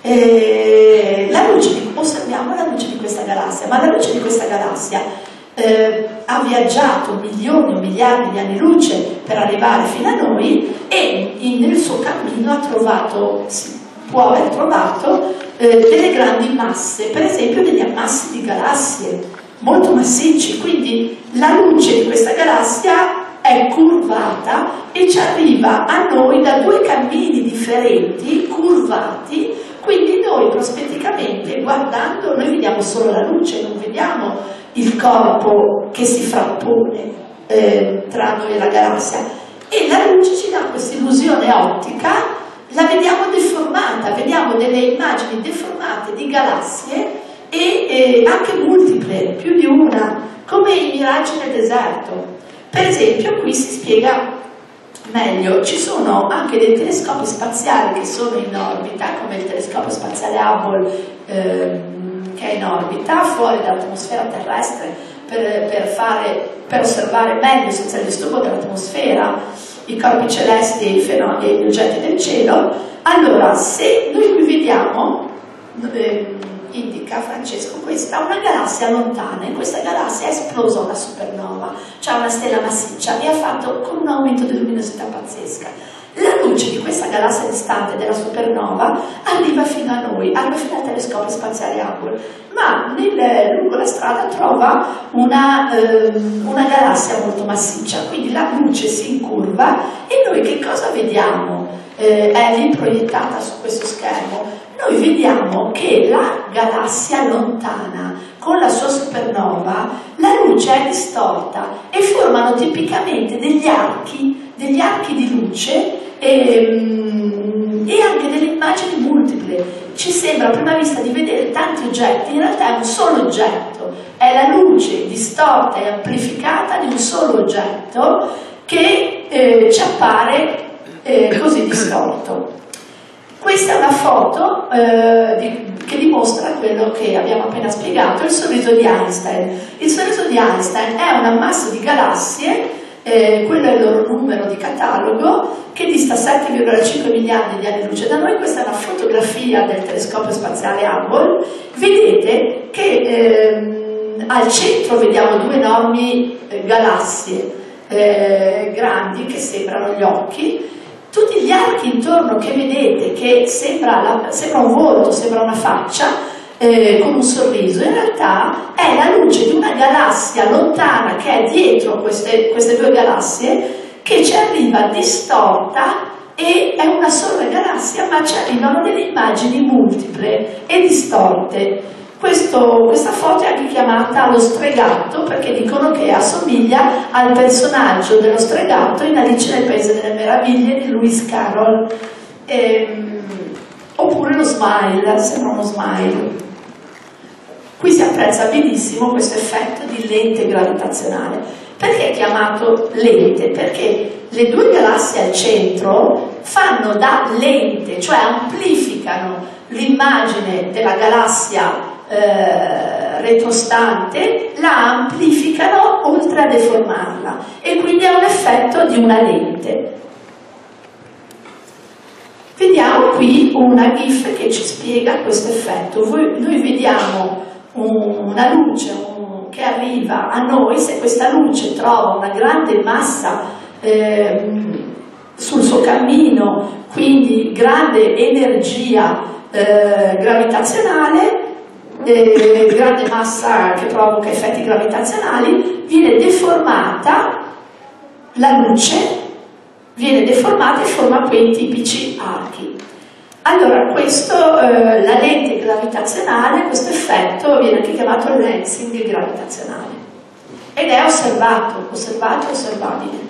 S2: osserviamo la luce di questa galassia, ma la luce di questa galassia ha viaggiato milioni o miliardi di anni luce per arrivare fino a noi, e nel suo cammino può aver trovato delle grandi masse, per esempio degli ammassi di galassie molto massicci, quindi la luce di questa galassia è curvata e ci arriva a noi da due cammini differenti, curvati, quindi noi prospetticamente guardando, noi vediamo solo la luce, non vediamo il corpo che si frappone tra noi e la galassia, e la luce ci dà questa illusione ottica, la vediamo deformata, vediamo delle immagini deformate di galassie e anche multiple, più di una, come i miraggi nel deserto. Per esempio qui si spiega meglio, ci sono anche dei telescopi spaziali che sono in orbita, come il telescopio spaziale Hubble che è in orbita fuori dall'atmosfera terrestre per osservare meglio senza il disturbo dell'atmosfera i corpi celesti e gli oggetti del cielo. Allora, se noi qui vediamo, indica Francesco, questa è una galassia lontana, in questa galassia è esplosa una supernova, cioè una stella massiccia, e ha fatto con un aumento di luminosità pazzesca. La luce di questa galassia distante della supernova arriva fino a noi, arriva fino al telescopio spaziale Hubble, ma lungo la strada trova una galassia molto massiccia, quindi la luce si incurva e noi che cosa vediamo? È lì proiettata su questo schermo. Noi vediamo che la galassia lontana con la sua supernova, la luce è distorta e formano tipicamente degli archi di luce e anche delle immagini multiple. Ci sembra a prima vista di vedere tanti oggetti, in realtà è un solo oggetto, è la luce distorta e amplificata di un solo oggetto che ci appare così distorto. Questa è una foto che dimostra quello che abbiamo appena spiegato, il sorriso di Einstein. Il sorriso di Einstein è un ammasso di galassie, quello è il loro numero di catalogo, che dista 7,5 miliardi di anni luce da noi. Questa è una fotografia del telescopio spaziale Hubble. Vedete che al centro vediamo due enormi galassie grandi che sembrano gli occhi, Tutti gli archi intorno che vedete, che sembra un volto, sembra una faccia, con un sorriso, in realtà è la luce di una galassia lontana che è dietro queste due galassie, che ci arriva distorta, e è una sola galassia, ma ci arrivano delle immagini multiple e distorte. Questa foto è anche chiamata lo stregato, perché dicono che assomiglia al personaggio dello stregato in Alice nel Paese delle Meraviglie di Lewis Carroll, oppure lo smile, sembra uno smile. Qui si apprezza benissimo questo effetto di lente gravitazionale. Perché è chiamato lente? Perché le due galassie al centro fanno da lente, cioè amplificano l'immagine della galassia retrostante, la amplificano oltre a deformarla, e quindi ha un effetto di una lente. Vediamo qui una GIF che ci spiega questo effetto. Noi vediamo una luce che arriva a noi. Se questa luce trova una grande massa sul suo cammino, quindi grande energia gravitazionale, grande massa che provoca effetti gravitazionali, viene deformata la luce, viene deformata e forma quei tipici archi. Allora, la lente gravitazionale, questo effetto viene anche chiamato lensing gravitazionale, ed è osservato e osservabile.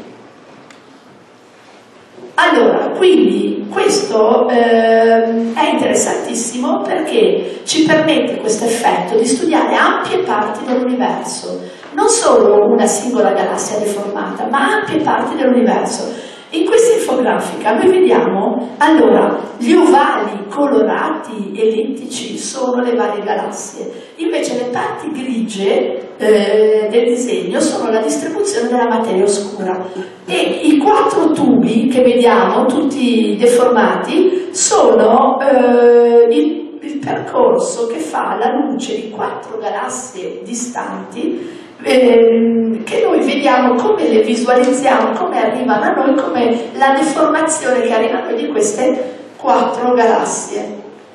S2: Allora, quindi questo è interessantissimo, perché ci permette questo effetto di studiare ampie parti dell'universo, non solo una singola galassia deformata, ma ampie parti dell'universo. In questa infografica noi vediamo, allora, gli ovali colorati ellittici sono le varie galassie, invece le parti grigie del disegno sono la distribuzione della materia oscura, e i 4 tubi che vediamo, tutti deformati, sono il percorso che fa la luce di 4 galassie distanti, che noi vediamo, come le visualizziamo, come arrivano a noi, come la deformazione che arriva a noi di queste 4 galassie.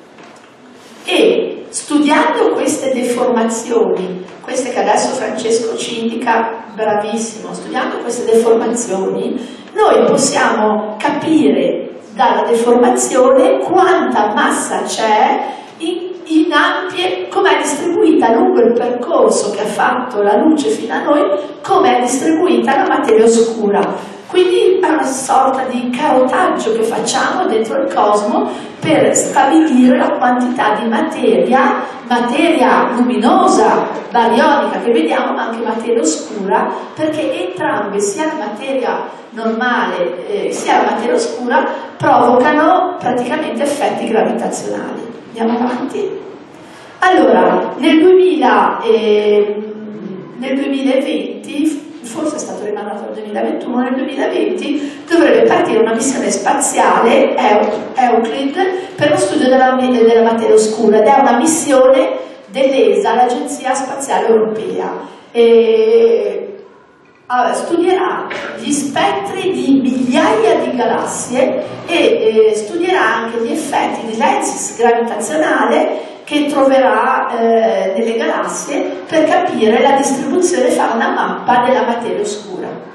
S2: E studiando queste deformazioni, queste che adesso Francesco ci indica, bravissimo, studiando queste deformazioni, noi possiamo capire dalla deformazione quanta massa c'è in ampie, come è distribuita lungo il percorso che ha fatto la luce fino a noi, come è distribuita la materia oscura. Quindi è una sorta di carotaggio che facciamo dentro il cosmo per stabilire la quantità di materia luminosa, barionica che vediamo, ma anche materia oscura, perché entrambe, sia la materia normale sia la materia oscura, provocano praticamente effetti gravitazionali. Andiamo avanti. Allora, nel 2020, forse è stato rimandato al 2021, nel 2020 dovrebbe partire una missione spaziale, Euclid, per lo studio della materia oscura, ed è una missione dell'ESA, l'Agenzia Spaziale Europea. Studierà gli spettri di migliaia di galassie e studierà anche gli effetti di lensing gravitazionale che troverà nelle galassie, per capire la distribuzione, fare una mappa della materia oscura.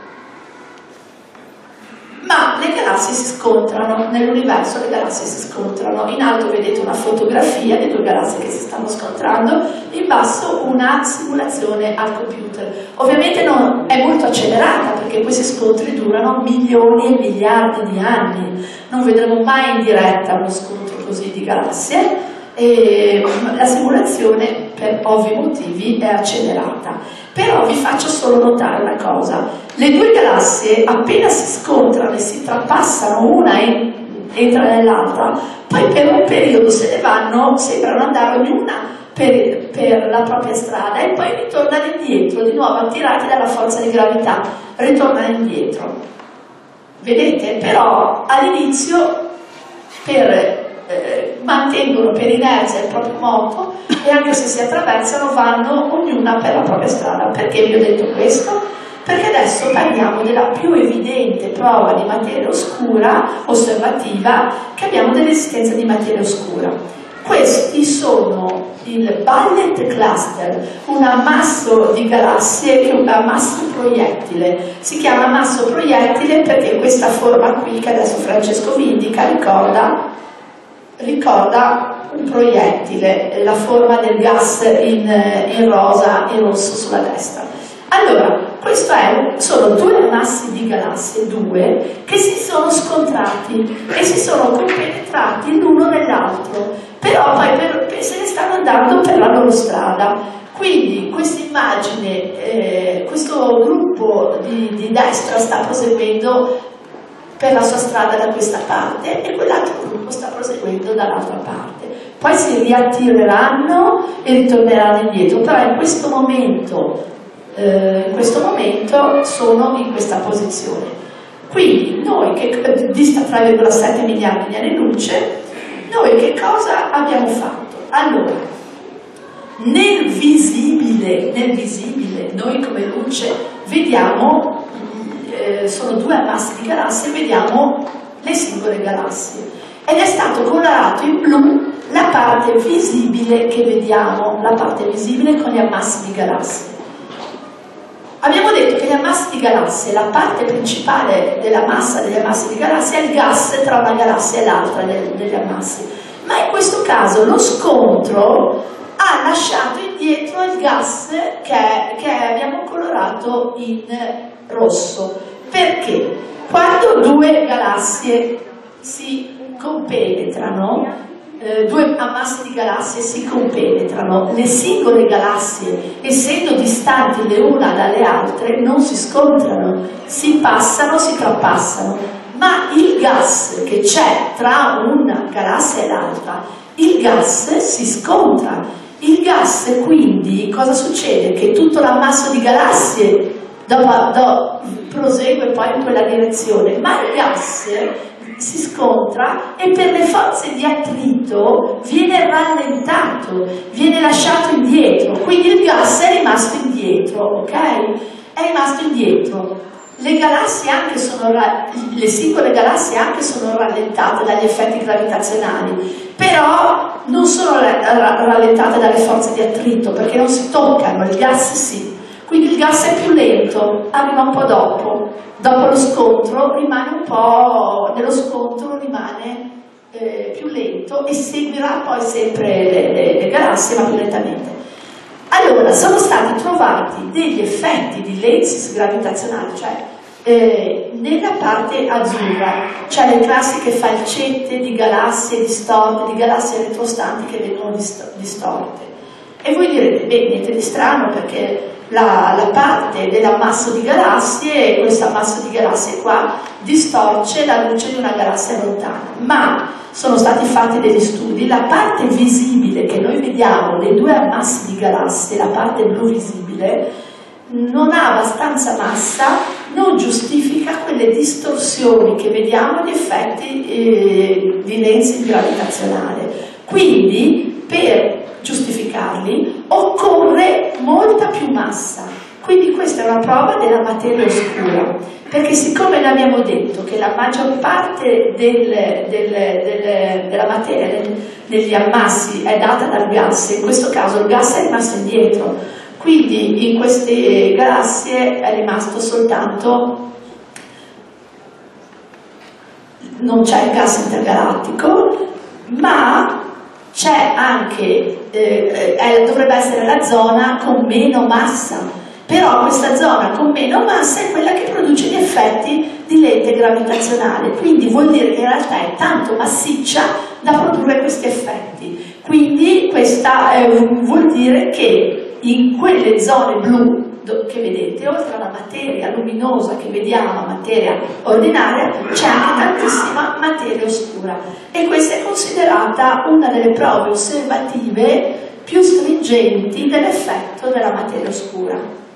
S2: Ma le galassie si scontrano, nell'universo le galassie si scontrano. In alto vedete una fotografia di 2 galassie che si stanno scontrando, in basso una simulazione al computer. Ovviamente è molto accelerata, perché questi scontri durano milioni e miliardi di anni. Non vedremo mai in diretta uno scontro così di galassie, e la simulazione, per ovvi motivi, è accelerata. Però vi faccio solo notare una cosa: le 2 galassie appena si scontrano e si trapassano, una entra nell'altra, poi per un periodo se ne vanno, sembrano andare ognuna per la propria strada, e poi ritornano indietro, di nuovo attirati dalla forza di gravità, ritornano indietro. Vedete? Però all'inizio mantengono per inerzia il proprio moto, e anche se si attraversano vanno ognuna per la propria strada. Perché vi ho detto questo? Perché adesso adesso parliamo della più evidente prova di materia oscura osservativa che abbiamo dell'esistenza di materia oscura. Questi sono il Bullet Cluster, un ammasso di galassie che è un ammasso proiettile. Si chiama ammasso proiettile perché questa forma qui, che adesso Francesco vi indica, ricorda un proiettile, la forma del gas in rosa e rosso sulla destra. Allora, sono due ammassi di galassie, che si sono scontrati e si sono compenetrati l'uno nell'altro, però poi se ne stanno andando per la loro strada. Quindi questa immagine, questo gruppo di destra sta proseguendo per la sua strada da questa parte e quell'altro gruppo sta proseguendo dall'altra parte. Poi si riattireranno e ritorneranno indietro, però in questo momento sono in questa posizione. Quindi noi che dista 3,7 miliardi di anni luce, noi che cosa abbiamo fatto? Allora, nel visibile noi come luce vediamo, sono due ammassi di galassie, vediamo le singole galassie ed è stato colorato in blu la parte visibile che vediamo, la parte visibile con gli ammassi di galassie. Abbiamo detto che gli ammassi di galassie, la parte principale della massa degli ammassi di galassie è il gas tra una galassia e l'altra degli ammassi, ma in questo caso lo scontro ha lasciato indietro il gas che abbiamo colorato in rosso. Perché? Quando due galassie si compenetrano, due ammassi di galassie si compenetrano, le singole galassie, essendo distanti le una dalle altre, non si scontrano, si passano, si trapassano, ma il gas che c'è tra una galassia e l'altra, il gas si scontra. Il gas quindi, cosa succede? Che tutto l'ammasso di galassie prosegue poi in quella direzione, ma il gas si scontra e per le forze di attrito viene rallentato, viene lasciato indietro, quindi il gas è rimasto indietro, ok? È rimasto indietro. Le singole galassie anche sono rallentate dagli effetti gravitazionali, però non sono rallentate dalle forze di attrito perché non si toccano, il gas sì. Quindi il gas è più lento, arriva un po' dopo lo scontro rimane più lento e seguirà poi sempre le galassie ma più lentamente. Allora, sono stati trovati degli effetti di lenses gravitazionali, cioè nella parte azzurra c'è le classiche falcette di galassie distorte, di galassie retrostanti che vengono distorte. E voi direte, beh, niente di strano perché la parte dell'ammasso di galassie, questo ammasso di galassie qua, distorce la luce di una galassia lontana. Ma sono stati fatti degli studi, la parte visibile che noi vediamo dei due ammassi di galassie, la parte blu visibile, non ha abbastanza massa, non giustifica quelle distorsioni che vediamo di effetti di lensing gravitazionale. Quindi, per giustificarli occorre molta più massa. Quindi questa è una prova della materia oscura, perché siccome noi abbiamo detto che la maggior parte della materia degli ammassi è data dal gas, in questo caso il gas è rimasto indietro, quindi in queste galassie è rimasto soltanto, non c'è il gas intergalattico, ma c'è anche, dovrebbe essere la zona con meno massa, però questa zona con meno massa è quella che produce gli effetti di lente gravitazionale, quindi vuol dire che in realtà è tanto massiccia da produrre questi effetti. Quindi questa vuol dire che in quelle zone blu che vedete, oltre alla materia luminosa che vediamo, materia ordinaria, c'è anche tantissima materia oscura e questa è considerata una delle prove osservative più stringenti dell'effetto della materia oscura,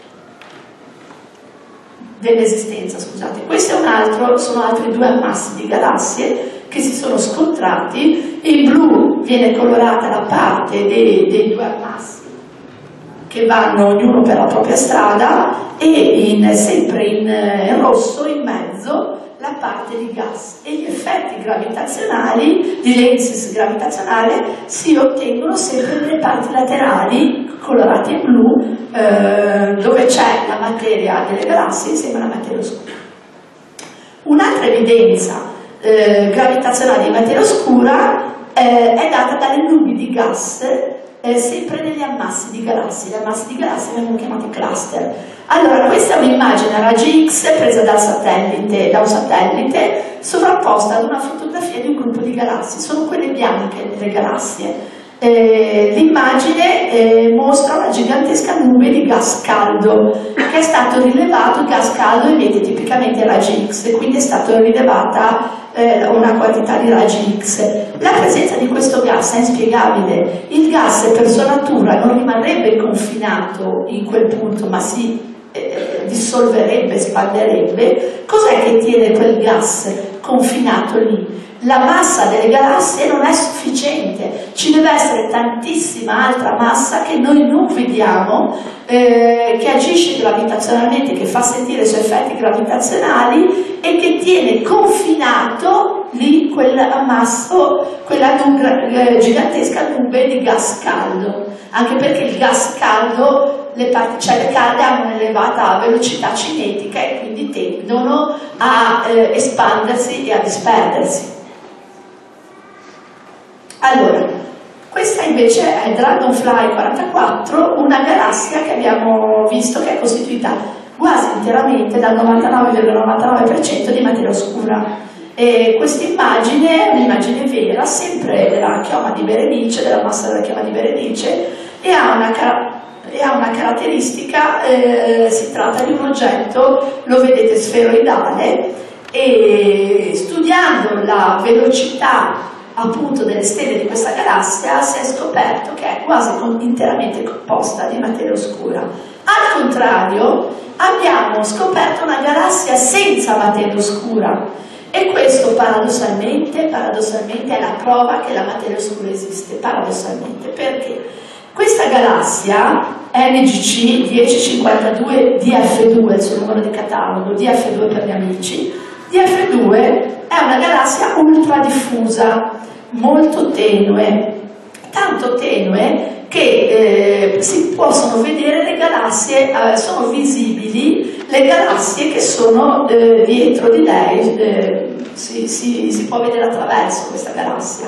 S2: dell'esistenza, scusate. Questo è sono altri due ammassi di galassie che si sono scontrati e in blu viene colorata la parte dei due ammassi che vanno ognuno per la propria strada e sempre in rosso in mezzo la parte di gas, e gli effetti gravitazionali, di lenses gravitazionale, si ottengono sempre nelle parti laterali, colorate in blu, dove c'è la materia delle galassie insieme alla materia oscura. Un'altra evidenza gravitazionale di materia oscura è data dalle nubi di gas sempre negli ammassi di galassie. Gli ammassi di galassie vengono chiamati cluster. Allora, questa è un'immagine a raggi X presa da un satellite sovrapposta ad una fotografia di un gruppo di galassie. Sono quelle bianche delle galassie. L'immagine mostra una gigantesca nube di gas caldo che è stato rilevato. Il gas caldo emette tipicamente raggi X e quindi è stata rilevata una quantità di raggi X. La presenza di questo gas è inspiegabile. Il gas per sua natura non rimarrebbe confinato in quel punto, ma si dissolverebbe, espanderebbe. Cos'è che tiene quel gas confinato lì? La massa delle galassie non è sufficiente, ci deve essere tantissima altra massa che noi non vediamo, che agisce gravitazionalmente, che fa sentire i suoi effetti gravitazionali e che tiene confinato lì quell'ammasso, quella gigantesca nube di gas caldo. Anche perché il gas caldo, le particelle calde hanno un'elevata velocità cinetica e quindi tendono a espandersi e a disperdersi. Allora, questa invece è Dragonfly 44, una galassia che abbiamo visto che è costituita quasi interamente dal 99,99% di materia oscura. E questa immagine è un'immagine vera, sempre della chioma di Berenice, della massa della chioma di Berenice, e ha una caratteristica, si tratta di un oggetto, lo vedete, sferoidale, e studiando la velocità appunto delle stelle di questa galassia si è scoperto che è quasi interamente composta di materia oscura. Al contrario, abbiamo scoperto una galassia senza materia oscura, e questo paradossalmente è la prova che la materia oscura esiste, paradossalmente. Perché? Questa galassia NGC 1052 DF2, il suo numero di catalogo, DF2 per gli amici, DF2 è una galassia ultra diffusa, molto tenue, tanto tenue che si possono vedere le galassie, sono visibili le galassie che sono dietro di lei, si può vedere attraverso questa galassia,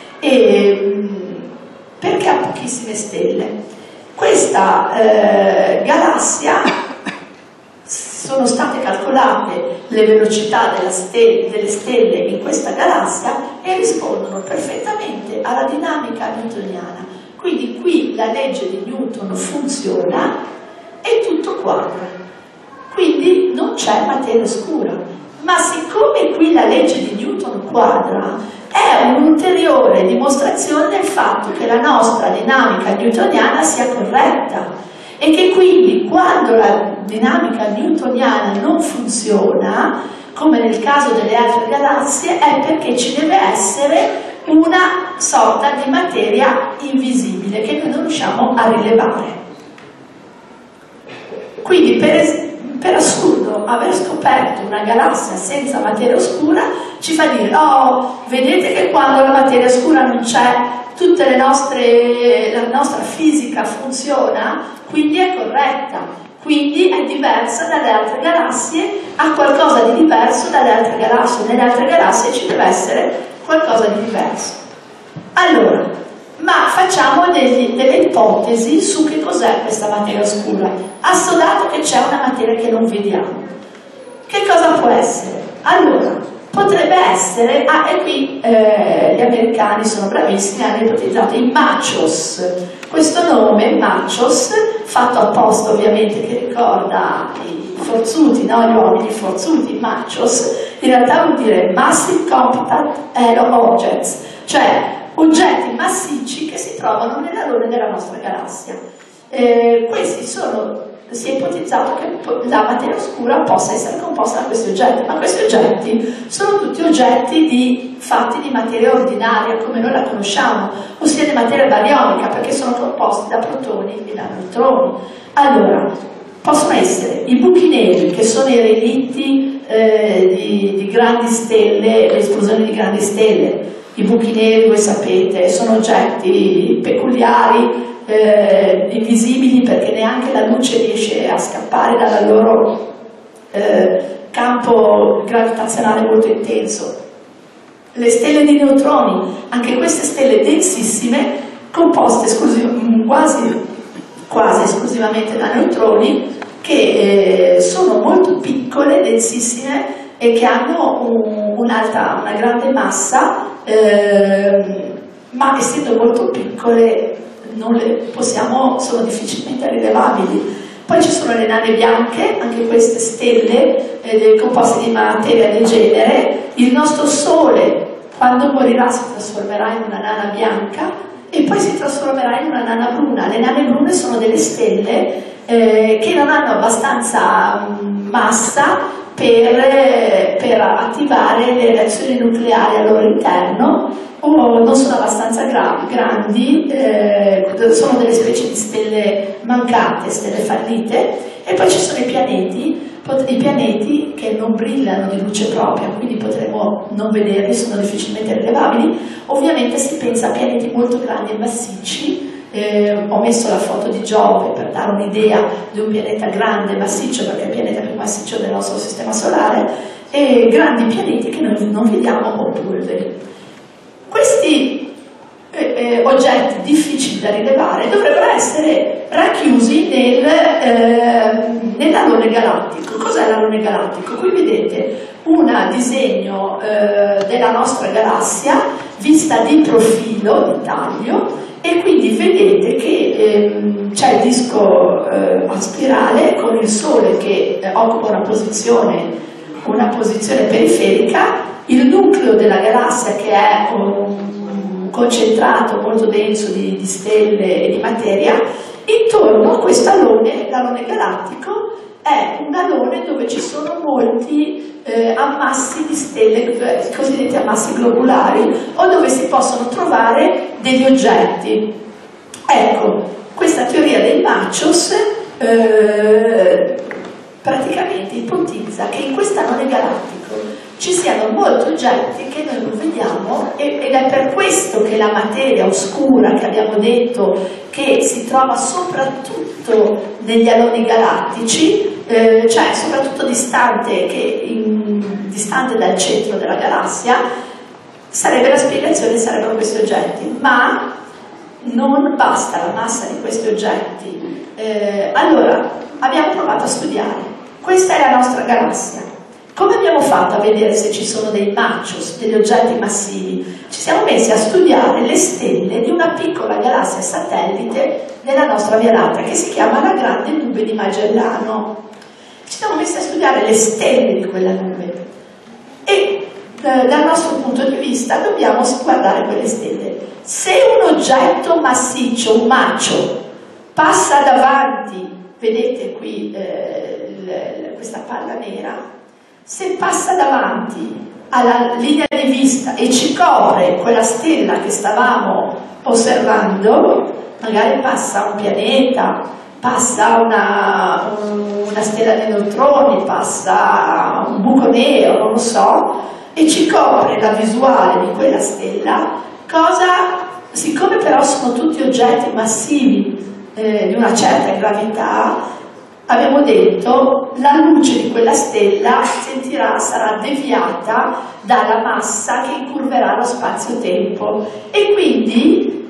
S2: perché ha pochissime stelle. Questa galassia, sono state calcolate le velocità delle stelle in questa galassia e rispondono perfettamente alla dinamica newtoniana. Quindi qui la legge di Newton funziona e tutto quadra. Quindi non c'è materia oscura. Ma siccome qui la legge di Newton quadra, è un'ulteriore dimostrazione del fatto che la nostra dinamica newtoniana sia corretta. E che quindi quando la dinamica newtoniana non funziona, come nel caso delle altre galassie, è perché ci deve essere una sorta di materia invisibile che noi non riusciamo a rilevare. Quindi per assurdo aver scoperto una galassia senza materia oscura ci fa dire: oh, vedete che quando la materia oscura non c'è, la nostra fisica funziona, quindi è corretta, quindi è diversa dalle altre galassie, ha qualcosa di diverso dalle altre galassie. Nelle altre galassie ci deve essere qualcosa di diverso. Allora, ma facciamo delle ipotesi su che cos'è questa materia oscura, assodato che c'è una materia che non vediamo. Che cosa può essere? Allora, potrebbe essere, e qui gli americani sono bravissimi, hanno ipotizzato i machos. Questo nome, machos, fatto apposta ovviamente, che ricorda i forzuti, no? Gli uomini forzuti, machos, in realtà vuol dire Massive Compact Halo Objects, cioè oggetti massicci che si trovano nell'alone della nostra galassia. Questi sono si è ipotizzato che la materia oscura possa essere composta da questi oggetti, ma questi oggetti sono tutti oggetti fatti di materia ordinaria, come noi la conosciamo, ossia di materia barionica, perché sono composti da protoni e da neutroni. Allora, possono essere i buchi neri, che sono i relitti di grandi stelle, le esplosioni di grandi stelle. I buchi neri, voi sapete, sono oggetti peculiari, invisibili, perché neanche la luce riesce a scappare dal loro campo gravitazionale molto intenso. Le stelle di neutroni, anche queste stelle densissime, composte quasi esclusivamente da neutroni, che sono molto piccole, densissime e che hanno una grande massa, ma essendo molto piccole sono difficilmente rilevabili. Poi ci sono le nane bianche, anche queste stelle composte di materia del genere. Il nostro Sole, quando morirà, si trasformerà in una nana bianca e poi si trasformerà in una nana bruna. Le nane brune sono delle stelle che non hanno abbastanza massa per attivare le reazioni nucleari al loro interno, o non sono abbastanza grandi, sono delle specie di stelle mancate, stelle fallite. E poi ci sono i pianeti che non brillano di luce propria, quindi potremo non vederli, sono difficilmente rilevabili. Ovviamente si pensa a pianeti molto grandi e massicci. Ho messo la foto di Giove per dare un'idea di un pianeta grande e massiccio, perché è il pianeta più massiccio del nostro sistema solare, e grandi pianeti che noi non vediamo o polveri. Questi oggetti difficili da rilevare dovrebbero essere racchiusi nell'alone galattico. Cos'è l'alone galattico? Qui vedete un disegno della nostra galassia vista di profilo, di taglio, e quindi vedete che c'è il disco a spirale con il Sole che occupa una posizione periferica, il nucleo della galassia che è concentrato, molto denso di stelle e di materia. Intorno a questo alone, l'alone galattico, è un alone dove ci sono molti ammassi di stelle, cosiddetti ammassi globulari, o dove si possono trovare degli oggetti. Ecco, questa teoria dei machos praticamente ipotizza che in questo alone galattico ci siano molti oggetti che noi non vediamo, ed è per questo che la materia oscura, che abbiamo detto che si trova soprattutto negli aloni galattici, cioè soprattutto distante dal centro della galassia, la spiegazione sarebbero questi oggetti. Ma non basta la massa di questi oggetti. Allora, abbiamo provato a studiare. Questa è la nostra galassia. Come abbiamo fatto a vedere se ci sono dei machos, degli oggetti massivi? Ci siamo messi a studiare le stelle di una piccola galassia satellite della nostra Via Lattea, che si chiama la Grande Nube di Magellano. Ci siamo messi a studiare le stelle di quella nube e dal nostro punto di vista dobbiamo guardare quelle stelle. Se un oggetto massiccio, un macho, passa davanti, vedete qui questa palla nera, se passa davanti alla linea di vista e ci copre quella stella che stavamo osservando, magari passa un pianeta, passa una stella di neutroni, passa un buco nero, non lo so, e ci copre la visuale di quella stella, siccome però sono tutti oggetti massivi di una certa gravità, abbiamo detto la luce di quella stella sarà deviata dalla massa che incurverà lo spazio-tempo, e quindi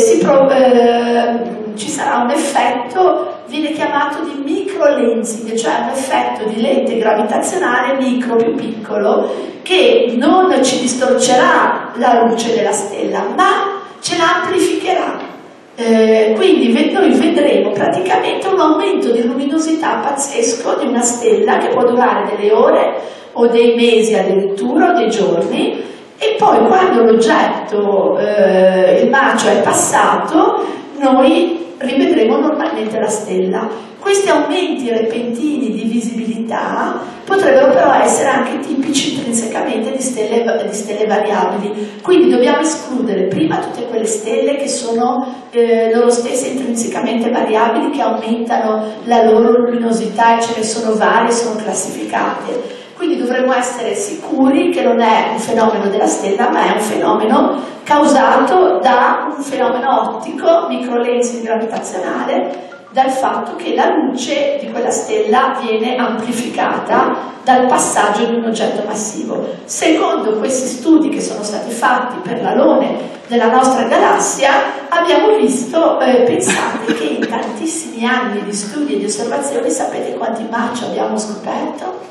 S2: ci sarà un effetto, viene chiamato di microlensing, cioè un effetto di lente gravitazionale micro, più piccolo, che non ci distorcerà la luce della stella, ma ce la amplificherà. Quindi noi vedremo praticamente un aumento di luminosità pazzesco di una stella che può durare delle ore o dei mesi addirittura, o dei giorni, e poi quando l'oggetto, il macho, è passato, noi rivedremo normalmente la stella. Questi aumenti repentini di visibilità potrebbero però essere anche tipici intrinsecamente di stelle variabili, quindi dobbiamo escludere prima tutte quelle stelle che sono loro stesse intrinsecamente variabili, che aumentano la loro luminosità, e ce ne sono varie, sono classificate. Quindi dovremmo essere sicuri che non è un fenomeno della stella, ma è un fenomeno causato da un fenomeno ottico, microlensing gravitazionale, dal fatto che la luce di quella stella viene amplificata dal passaggio di un oggetto massivo. Secondo questi studi che sono stati fatti per l'alone della nostra galassia, abbiamo visto, pensate che in tantissimi anni di studi e di osservazioni, sapete quanti match abbiamo scoperto?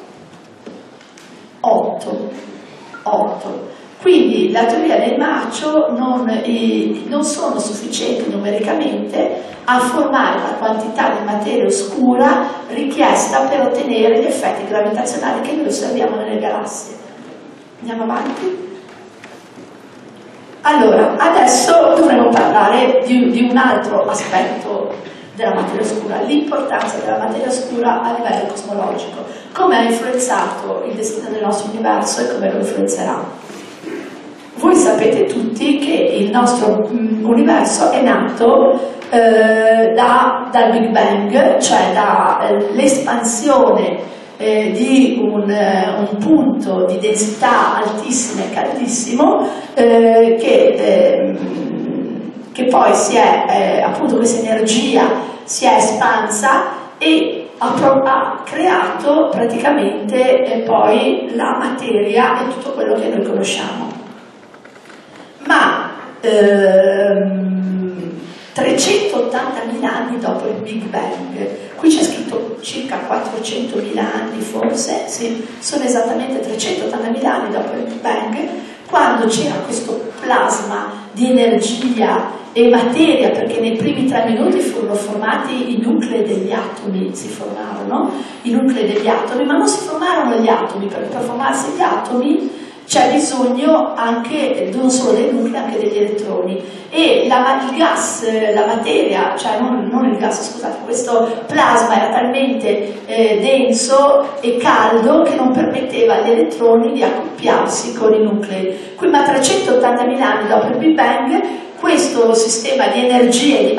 S2: 8. Quindi la teoria del macio non sono sufficienti numericamente a formare la quantità di materia oscura richiesta per ottenere gli effetti gravitazionali che noi osserviamo nelle galassie. Andiamo avanti? Allora, adesso dovremo parlare di un altro aspetto della materia oscura, l'importanza della materia oscura a livello cosmologico, come ha influenzato il destino del nostro universo e come lo influenzerà. Voi sapete tutti che il nostro universo è nato dal Big Bang, cioè dall'espansione di un punto di densità altissima e caldissimo che poi si è, appunto, questa energia si è espansa e ha creato praticamente poi la materia e tutto quello che noi conosciamo. Ma 380.000 anni dopo il Big Bang, qui c'è scritto circa 400.000 anni forse, sì, sono esattamente 380.000 anni dopo il Big Bang, quando c'era questo plasma di energia e materia, perché nei primi 3 minuti furono formati i nuclei degli atomi, si formarono i nuclei degli atomi, ma non si formarono gli atomi, perché per formarsi gli atomi c'è bisogno anche non solo dei nuclei, anche degli elettroni, e il gas, la materia, cioè non il gas, scusate, questo plasma era talmente denso e caldo che non permetteva agli elettroni di accoppiarsi con i nuclei. Qui, ma 380.000 anni dopo il Big Bang, questo sistema di energia e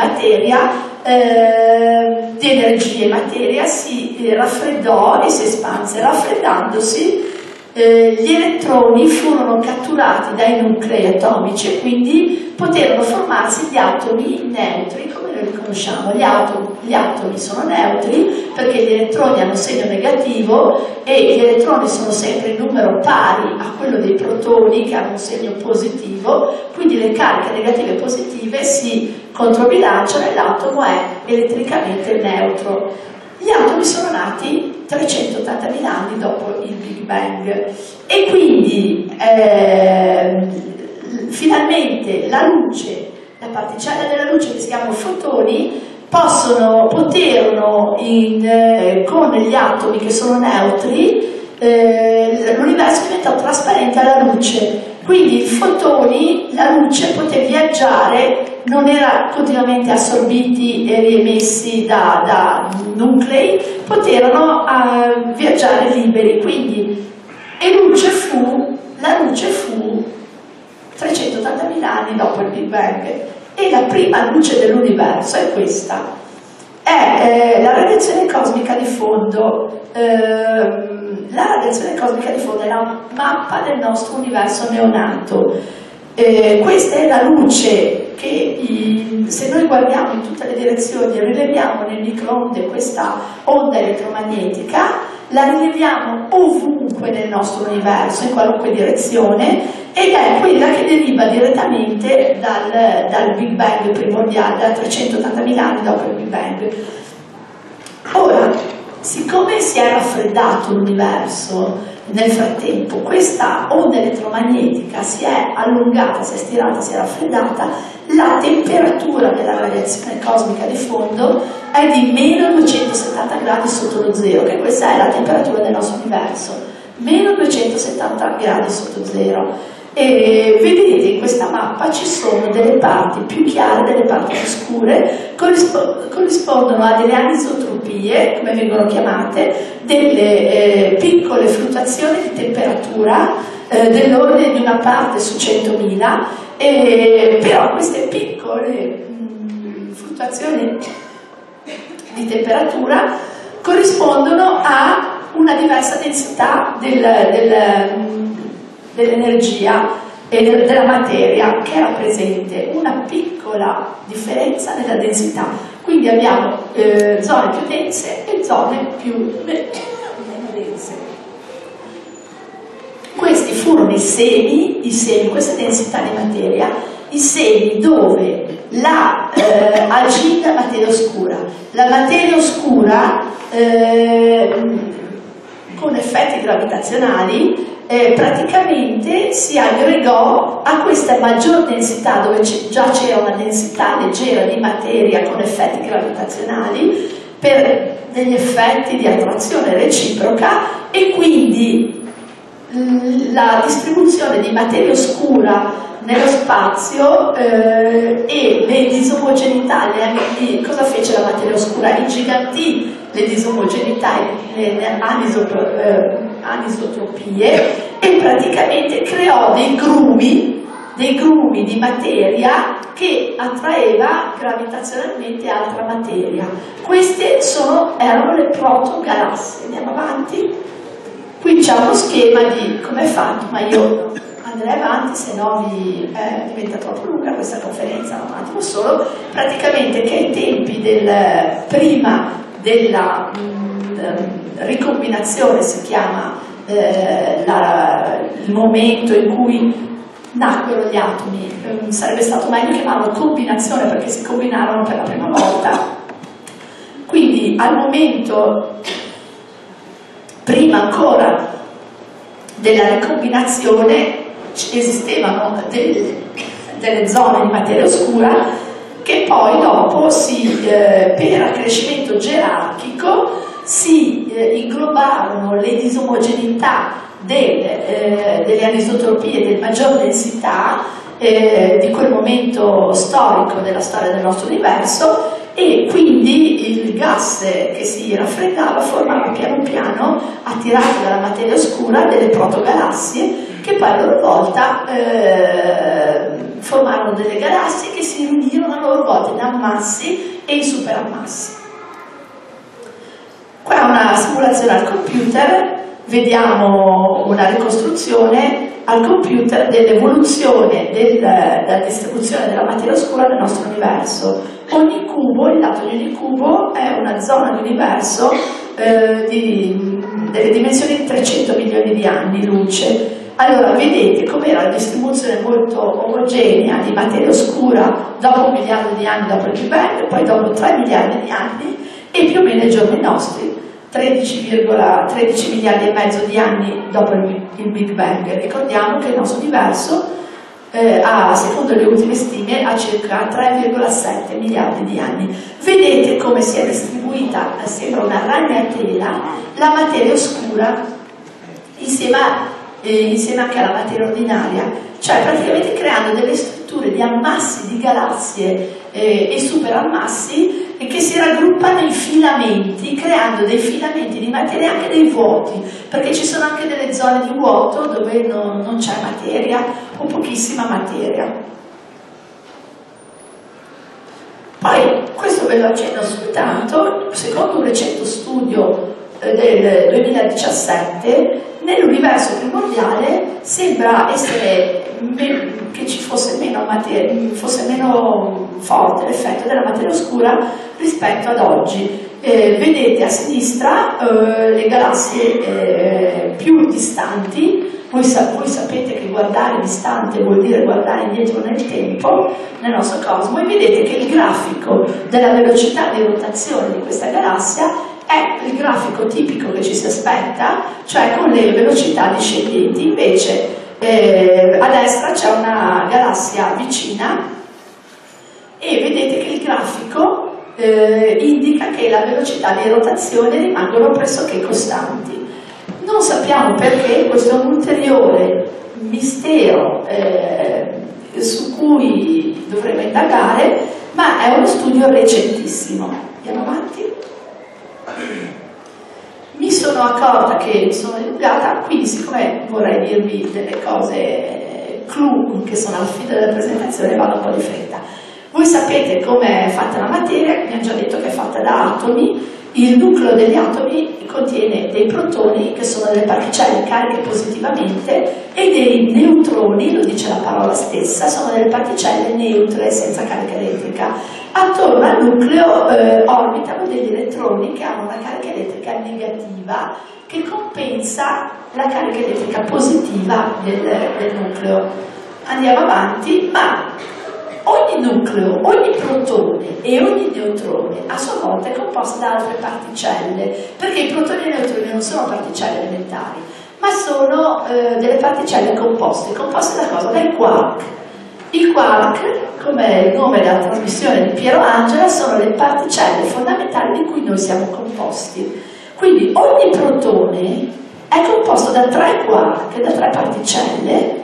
S2: di materia si raffreddò e si espanse. Raffreddandosi, gli elettroni furono catturati dai nuclei atomici e quindi poterono formarsi gli atomi neutri, come noi li conosciamo. Gli atomi sono neutri perché gli elettroni hanno segno negativo e gli elettroni sono sempre in numero pari a quello dei protoni, che hanno un segno positivo, quindi le cariche negative e positive si controbilanciano e l'atomo è elettricamente neutro. Gli atomi sono nati 380.000 anni dopo il Big Bang e quindi finalmente la luce, la particella della luce che si chiamano fotoni, poterono con gli atomi che sono neutri, l'universo diventò trasparente alla luce. Quindi i fotoni, la luce poté viaggiare, non era continuamente assorbiti e riemessi da nuclei, poterono viaggiare liberi. Quindi la luce fu 380.000 anni dopo il Big Bang e la prima luce dell'universo è questa. È la radiazione cosmica di fondo. La radiazione cosmica di fondo è la mappa del nostro universo neonato. Questa è la luce che se noi guardiamo in tutte le direzioni e rileviamo nel microonde questa onda elettromagnetica, la rileviamo ovunque nel nostro universo, in qualunque direzione, ed è quella che deriva direttamente dal Big Bang primordiale, da 380.000 anni dopo il Big Bang. Ora, siccome si è raffreddato l'universo nel frattempo, questa onda elettromagnetica si è allungata, si è stirata, si è raffreddata, la temperatura della radiazione cosmica di fondo è di meno 270 gradi sotto lo zero, che questa è la temperatura del nostro universo, meno 270 gradi sotto zero. E vedete in questa mappa ci sono delle parti più chiare, delle parti più scure, corrispondono a delle anisotropie, come vengono chiamate, delle piccole fluttuazioni di temperatura dell'ordine di una parte su 100.000, però queste piccole fluttuazioni di temperatura corrispondono a una diversa densità dell'energia e della materia che rappresenta una piccola differenza nella densità. Quindi abbiamo zone più dense e zone più meno dense. Questi furono i semi, questa densità di materia, i semi dove agì la materia oscura. La materia oscura con effetti gravitazionali praticamente si aggregò a questa maggior densità dove già c'era una densità leggera di materia con effetti gravitazionali per degli effetti di attrazione reciproca, e quindi la distribuzione di materia oscura nello spazio e le disomogeneità. Cosa fece la materia oscura? Ingigantì le disomogeneità, le anisotropie, e praticamente creò dei grumi di materia che attraeva gravitazionalmente altra materia. Queste erano le protogalassie. Andiamo avanti. Qui c'è uno schema di come è fatto, ma io andrei avanti, se no diventa troppo lunga questa conferenza, un attimo solo. Praticamente che ai tempi prima della ricombinazione, si chiama il momento in cui nacquero gli atomi, sarebbe stato meglio chiamarlo combinazione perché si combinarono per la prima volta. Quindi al momento prima ancora della ricombinazione esistevano delle zone di materia oscura che poi dopo per accrescimento gerarchico si inglobarono le disomogeneità delle anisotropie di maggior densità di quel momento storico della storia del nostro universo, e quindi il gas che si raffreddava formava piano piano, attirato dalla materia oscura, delle protogalassie che poi a loro volta formarono delle galassie che si riunirono a loro volta in ammassi e in superammassi. Qua è una simulazione al computer, vediamo una ricostruzione al computer dell'evoluzione della distribuzione della materia oscura nel nostro universo. Ogni cubo, il lato di ogni cubo è una zona di universo delle dimensioni di 300 milioni di anni luce. Allora vedete com'era la distribuzione molto omogenea di materia oscura dopo 1 miliardo di anni dopo il Big Bang, e poi dopo 3 miliardi di anni e più o meno ai giorni nostri, 13 miliardi e mezzo di anni dopo il Big Bang. Ricordiamo che il nostro universo secondo le ultime stime ha circa 3,7 miliardi di anni. Vedete come si è distribuita, sembra una ragnatela, la materia oscura insieme anche alla materia ordinaria, cioè praticamente creando delle strutture di ammassi di galassie e superammassi che si raggruppano in filamenti, creando dei filamenti di materia, anche dei vuoti, perché ci sono anche delle zone di vuoto dove non c'è materia o pochissima materia. Poi questo ve lo accenno soltanto, secondo un recente studio del 2017, nell'universo primordiale sembra essere che ci fosse meno forte l'effetto della materia oscura rispetto ad oggi. Vedete a sinistra le galassie più distanti. Voi sapete che guardare distante vuol dire guardare indietro nel tempo, nel nostro cosmo, e vedete che il grafico della velocità di rotazione di questa galassia è il grafico tipico che ci si aspetta, cioè con le velocità discendenti. Invece a destra c'è una galassia vicina e vedete che il grafico indica che la velocità di rotazione rimangono pressoché costanti. Non sappiamo perché, questo è un ulteriore mistero mistero su cui dovremo indagare, ma è uno studio recentissimo. Andiamo avanti. Mi sono accorta che mi sono dilungata, quindi siccome vorrei dirvi delle cose clou che sono alla fine della presentazione, vado un po' di fretta. Voi sapete come è fatta la materia, vi hanno già detto che è fatta da atomi. Il nucleo degli atomi contiene dei protoni, che sono delle particelle cariche positivamente, e dei neutroni, lo dice la parola stessa, sono delle particelle neutre senza carica elettrica. Attorno al nucleo orbitano degli elettroni che hanno una carica elettrica negativa, che compensa la carica elettrica positiva del nucleo. Andiamo avanti, ma ogni nucleo, ogni protone e ogni neutrone a sua volta è composto da altre particelle, perché i protoni e i neutroni non sono particelle elementari, ma sono delle particelle composte da cosa? Dai quark. I quark, come il nome della trasmissione di Piero Angela, sono le particelle fondamentali di cui noi siamo composti. Quindi ogni protone è composto da 3 quark, da 3 particelle,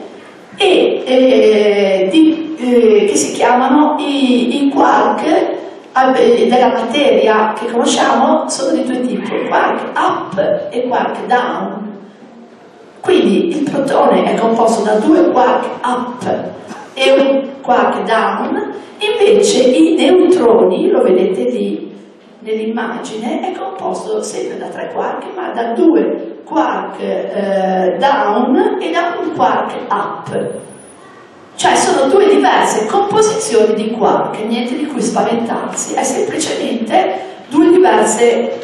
S2: che si chiamano i quark della materia che conosciamo. Sono di 2 tipi, quark up e quark down. Quindi il protone è composto da 2 quark up e un quark down, invece i neutroni, lo vedete lì nell'immagine, è composto sempre da 3 quark, ma da 2 quark down e da un quark up. Cioè sono 2 diverse composizioni di quark, niente di cui spaventarsi, è semplicemente 2 diverse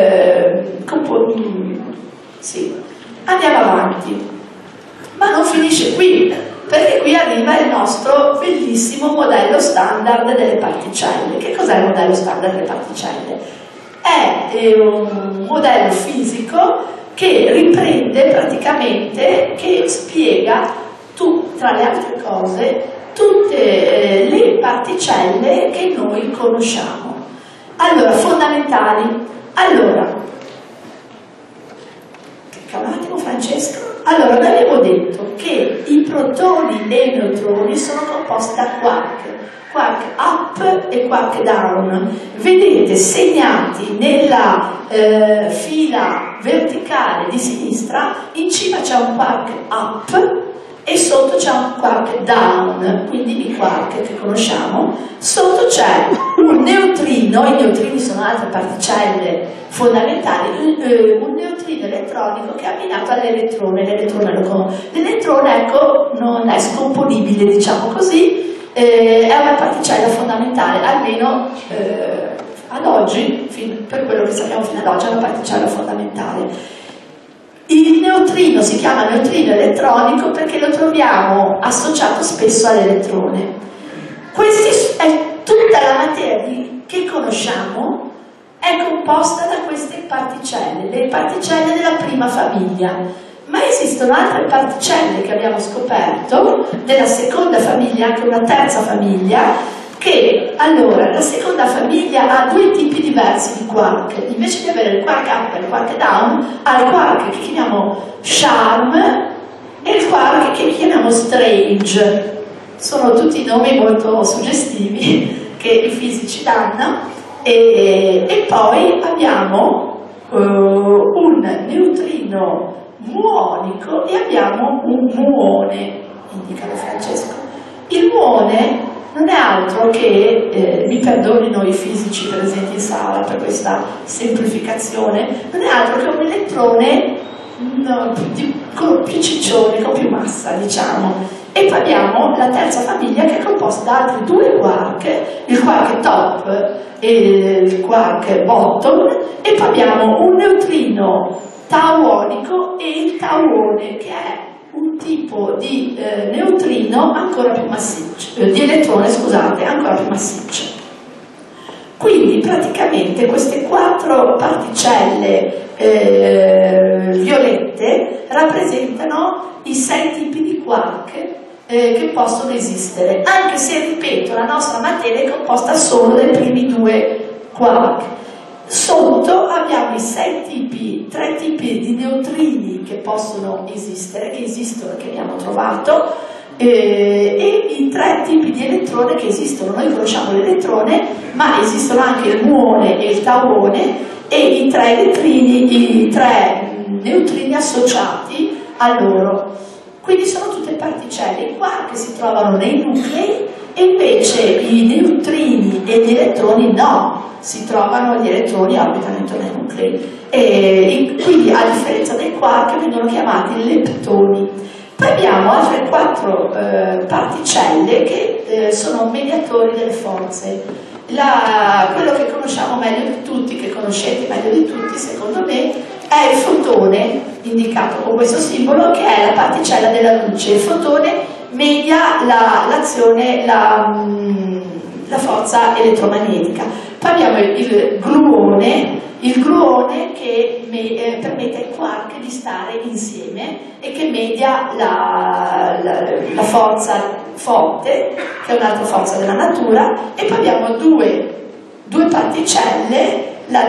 S2: sì. Andiamo avanti, ma non finisce qui, perché qui arriva il nostro bellissimo modello standard delle particelle. Che cos'è il modello standard delle particelle? È un modello fisico che riprende praticamente, che spiega tra le altre cose, tutte le particelle che noi conosciamo. Allora, fondamentali. Allora, un attimo Francesco. Allora, noi abbiamo detto che i protoni e i neutroni sono composti da quark up e quark down. Vedete segnati nella fila verticale di sinistra, in cima c'è un quark up e sotto c'è un quark down, quindi i quark che conosciamo. Sotto c'è un neutrino, i neutrini sono altre particelle fondamentali, un neutrino elettronico che è abbinato all'elettrone. L'elettrone, ecco, non è scomponibile, diciamo così, è una particella fondamentale, almeno ad oggi, per quello che sappiamo fino ad oggi, è una particella fondamentale. Il neutrino si chiama neutrino elettronico perché lo troviamo associato spesso all'elettrone. Questa è tutta la materia che conosciamo, è composta da queste particelle, le particelle della prima famiglia. Ma esistono altre particelle che abbiamo scoperto, della seconda famiglia, anche una terza famiglia, che allora la seconda famiglia ha 2 tipi diversi di quark. Invece di avere il quark up e il quark down, ha il quark che chiamiamo charm e il quark che chiamiamo strange. Sono tutti nomi molto suggestivi che i fisici danno. E poi abbiamo un neutrino muonico e abbiamo un muone, indicalo Francesco. Il muone non è altro che, mi perdonino i fisici presenti in sala per questa semplificazione, non è altro che un elettrone con più ciccione, con più massa, diciamo. E poi abbiamo la terza famiglia che è composta da altri 2 quark, il quark top e il quark bottom, e poi abbiamo un neutrino tauonico e il tauone, che è un tipo di neutrino ancora più massiccio, di elettrone, scusate, ancora più massiccio. Quindi praticamente queste 4 particelle violette rappresentano i 6 tipi di quark che possono esistere, anche se, ripeto, la nostra materia è composta solo dai primi 2 quark. Sotto abbiamo i 3 tipi di neutrini che possono esistere, che esistono, che abbiamo trovato, e i 3 tipi di elettrone che esistono. Noi conosciamo l'elettrone, ma esistono anche il muone e il tauone, e i 3 neutrini associati a loro. Quindi sono tutte particelle. I quark si trovano nei nuclei, e invece i neutrini e gli elettroni no, gli elettroni orbitano intorno ai nuclei, e quindi a differenza dei quark vengono chiamati leptoni. Poi abbiamo altre 4 particelle che sono mediatori delle forze. Quello che conosciamo meglio di tutti, che conoscete meglio di tutti secondo me, è il fotone, indicato con questo simbolo, che è la particella della luce. Il fotone media l'azione, la forza elettromagnetica. Poi abbiamo il gluone che permette ai quark di stare insieme e che media la forza forte, che è un'altra forza della natura. E poi abbiamo due particelle, la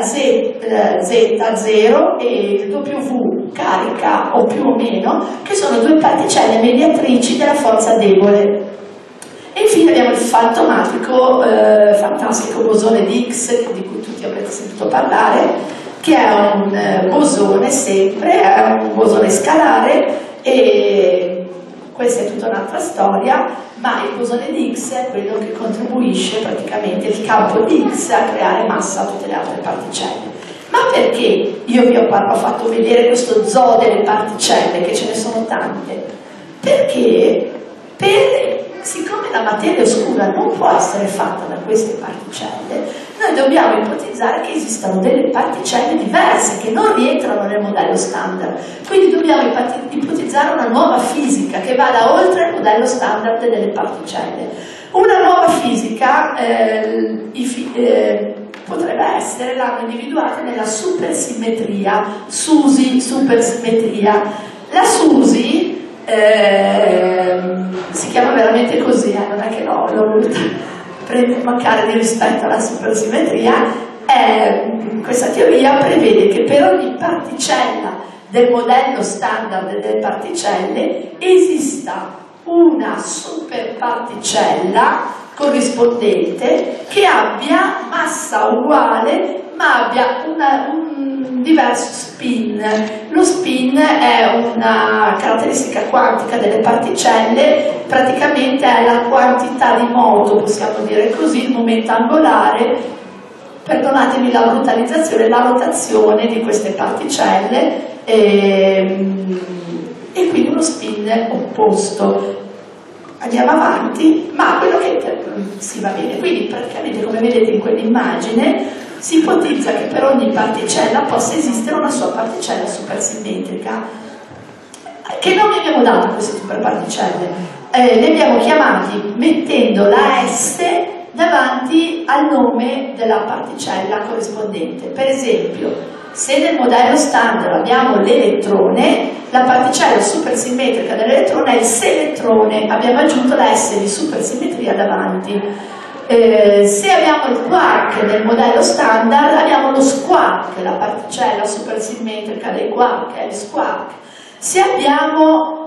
S2: Z0 e il W carica o più o meno, che sono 2 particelle mediatrici della forza debole. E infine abbiamo il fantomatico, fantastico bosone di Higgs, di cui tutti avrete sentito parlare, che è un bosone sempre, è un bosone scalare, e questa è tutta un'altra storia, ma il bosone di Higgs è quello che contribuisce praticamente il campo di Higgs a creare massa a tutte le altre particelle. Ma perché io vi ho fatto vedere questo zoo delle particelle, che ce ne sono tante? Perché siccome la materia oscura non può essere fatta da queste particelle, noi dobbiamo ipotizzare che esistano delle particelle diverse che non rientrano nel modello standard. Quindi dobbiamo ipotizzare una nuova fisica che vada oltre il modello standard delle particelle. Una nuova fisica potrebbe essere, l'hanno individuata nella supersimmetria, SUSY, supersimmetria. La SUSY si chiama veramente così, non è che l'ho voluta mancare di rispetto alla supersimmetria. Questa teoria prevede che per ogni particella del modello standard delle particelle esista una superparticella corrispondente che abbia massa uguale ma abbia un diverso spin. Lo spin è una caratteristica quantica delle particelle, praticamente è la quantità di moto, possiamo dire così, il momento angolare, perdonatemi la brutalizzazione, la rotazione di queste particelle, e quindi uno spin opposto. Andiamo avanti, ma quello che si va bene, quindi praticamente come vedete in quell'immagine si ipotizza che per ogni particella possa esistere una sua particella supersimmetrica. Che nome abbiamo dato a queste superparticelle? Le abbiamo chiamati mettendo la S davanti al nome della particella corrispondente. Per esempio, se nel modello standard abbiamo l'elettrone, la particella supersimmetrica dell'elettrone è il selettrone, abbiamo aggiunto la S di supersimmetria davanti. Se abbiamo il quark nel modello standard, abbiamo lo squark, la particella supersimmetrica dei quark è il squark. Se abbiamo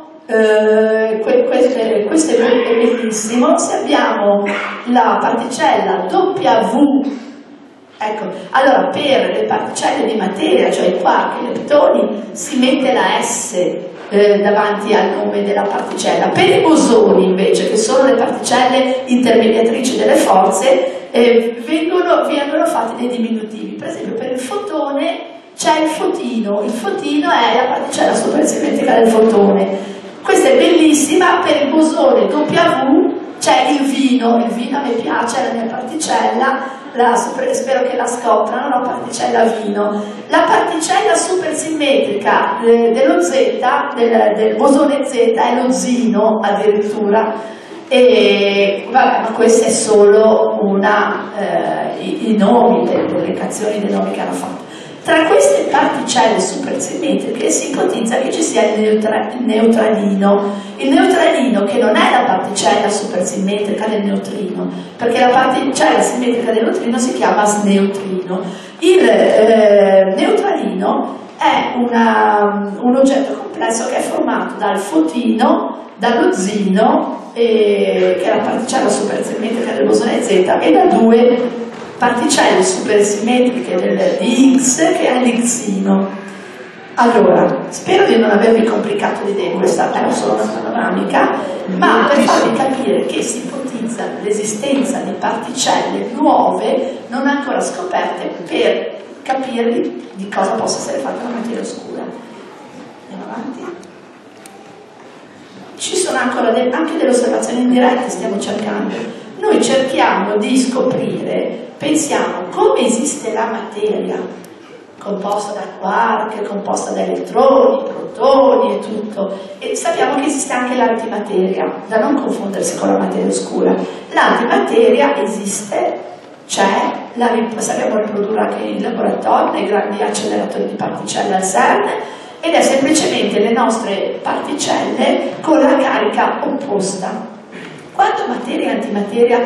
S2: questo è bellissimo, se abbiamo la particella W, ecco, allora per le particelle di materia, cioè i quark e i leptoni, si mette la S davanti al nome della particella. Per i bosoni invece, che sono le particelle intermediatrici delle forze, vengono fatti dei diminutivi. Per esempio per il fotone c'è il fotino è la particella supersimmetrica del fotone. Questa è bellissima. Per il bosone W c'è il vino a me piace, è la mia particella, spero che la scoprano, la particella vino. La particella supersimmetrica dello Z, del bosone Z, è lo zino addirittura. E vabbè, ma questa è solo i nomi, le elencazioni dei nomi che hanno fatto. Tra queste particelle supersimmetriche si ipotizza che ci sia il neutronino. Il neutronino, che non è la particella supersimmetrica del neutrino, perché la particella simmetrica del neutrino si chiama sneutrino. Il neutronino è un oggetto complesso che è formato dal fotino, dallo zino, che è la particella supersimmetrica del bosone Z, e da due particelle supersimmetriche di X, che è l'Xino. Allora, spero di non avervi complicato l'idea, questa era solo una panoramica, ma per farvi capire che si ipotizza l'esistenza di particelle nuove non ancora scoperte per capire di cosa possa essere fatta la materia oscura. Andiamo avanti. Ci sono ancora anche delle osservazioni indirette, stiamo cercando. Noi cerchiamo di scoprire, pensiamo, come esiste la materia, composta da quark, composta da elettroni, protoni e tutto, e sappiamo che esiste anche l'antimateria, da non confondersi con la materia oscura. L'antimateria esiste, c'è, sappiamo riprodurre anche in laboratorio, nei grandi acceleratori di particelle al CERN, ed è semplicemente le nostre particelle con la carica opposta. Quando materia e antimateria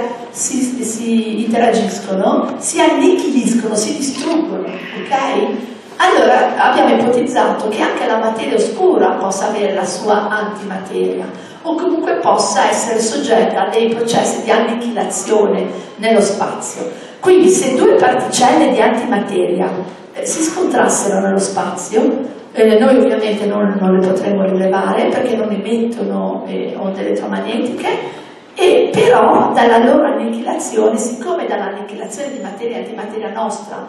S2: si interagiscono, si annichiliscono, si distruggono, ok? Allora abbiamo ipotizzato che anche la materia oscura possa avere la sua antimateria, o comunque possa essere soggetta a dei processi di annichilazione nello spazio. Quindi se due particelle di antimateria si scontrassero nello spazio, noi ovviamente non le potremmo rilevare perché non emettono onde elettromagnetiche, e però dalla loro annichilazione, siccome dall'annichilazione di materia e antimateria nostra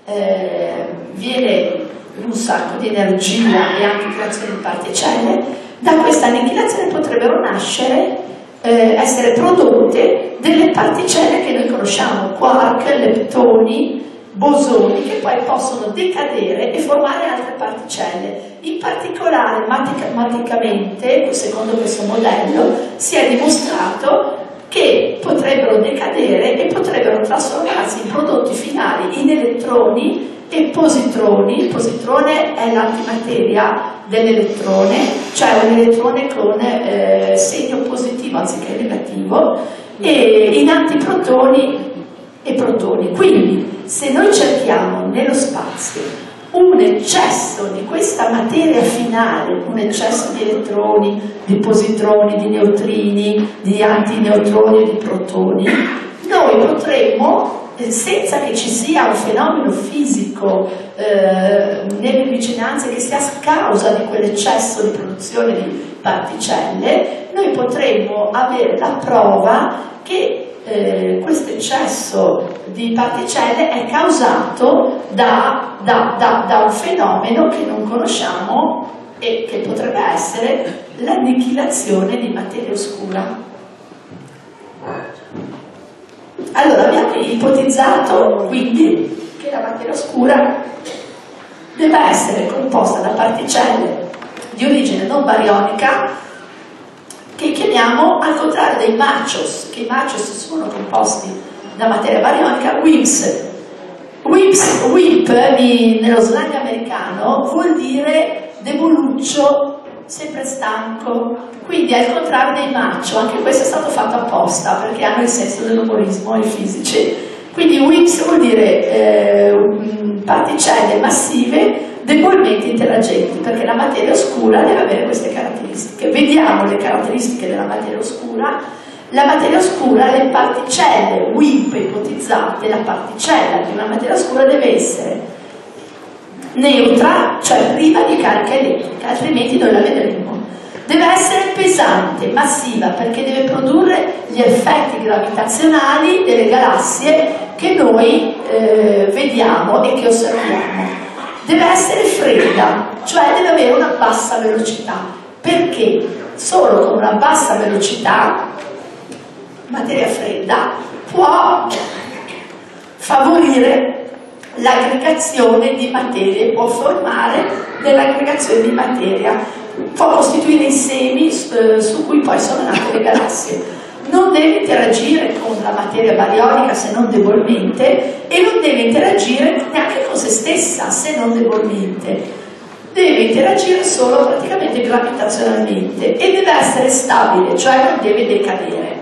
S2: viene un sacco di energia e anche creazione di particelle, da questa annichilazione potrebbero nascere, essere prodotte delle particelle che noi conosciamo, quark, leptoni, bosoni, che poi possono decadere e formare altre particelle. In particolare, matematicamente, secondo questo modello, si è dimostrato che potrebbero decadere e potrebbero trasformarsi in prodotti finali in elettroni e positroni. Il positrone è l'antimateria dell'elettrone, cioè un elettrone con segno positivo anziché negativo, e in antiprotoni e protoni. Quindi, se noi cerchiamo nello spazio un eccesso di questa materia finale, un eccesso di elettroni, di positroni, di neutrini, di antineutroni e di protoni, noi potremmo, senza che ci sia un fenomeno fisico nelle vicinanze che sia a causa di quell'eccesso di produzione di particelle, noi potremmo avere la prova che questo eccesso di particelle è causato da un fenomeno che non conosciamo e che potrebbe essere l'annichilazione di materia oscura. Allora abbiamo ipotizzato quindi che la materia oscura deve essere composta da particelle di origine non barionica, che chiamiamo, al contrario dei machos, che i machos sono composti da materia barionica, WIMPs. WIMP nello slang americano vuol dire deboluccio, sempre stanco, quindi al contrario dei macho. Anche questo è stato fatto apposta perché hanno il senso dell'umorismo, i fisici. Quindi WIMPs vuol dire particelle massive debolmente interagenti, perché la materia oscura deve avere queste caratteristiche. Vediamo le caratteristiche della materia oscura. La materia oscura, le particelle WIMP ipotizzate, la particella di una materia oscura deve essere neutra, cioè priva di carica elettrica, altrimenti noi la vedremo. Deve essere pesante, massiva, perché deve produrre gli effetti gravitazionali delle galassie che noi vediamo e che osserviamo. Deve essere fredda, cioè deve avere una bassa velocità, perché solo con una bassa velocità, materia fredda, può favorire l'aggregazione di materie, può formare dell'aggregazione di materia, può costituire i semi su cui poi sono nate le galassie. non deve interagire con la materia barionica se non debolmente, e non deve interagire neanche con se stessa se non debolmente. Deve interagire solo praticamente gravitazionalmente e deve essere stabile, cioè non deve decadere.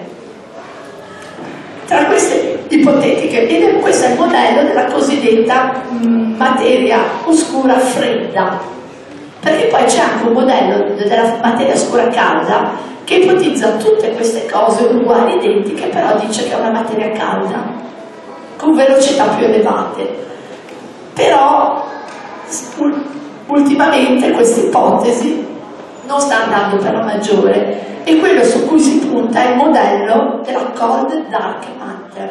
S2: Tra queste ipotetiche, ed questo è il modello della cosiddetta materia oscura fredda, perché poi c'è anche un modello della materia oscura calda che ipotizza tutte queste cose uguali, identiche, però dice che è una materia calda con velocità più elevate. Però ultimamente questa ipotesi non sta andando per la maggiore, e quello su cui si punta è il modello della Cold Dark Matter.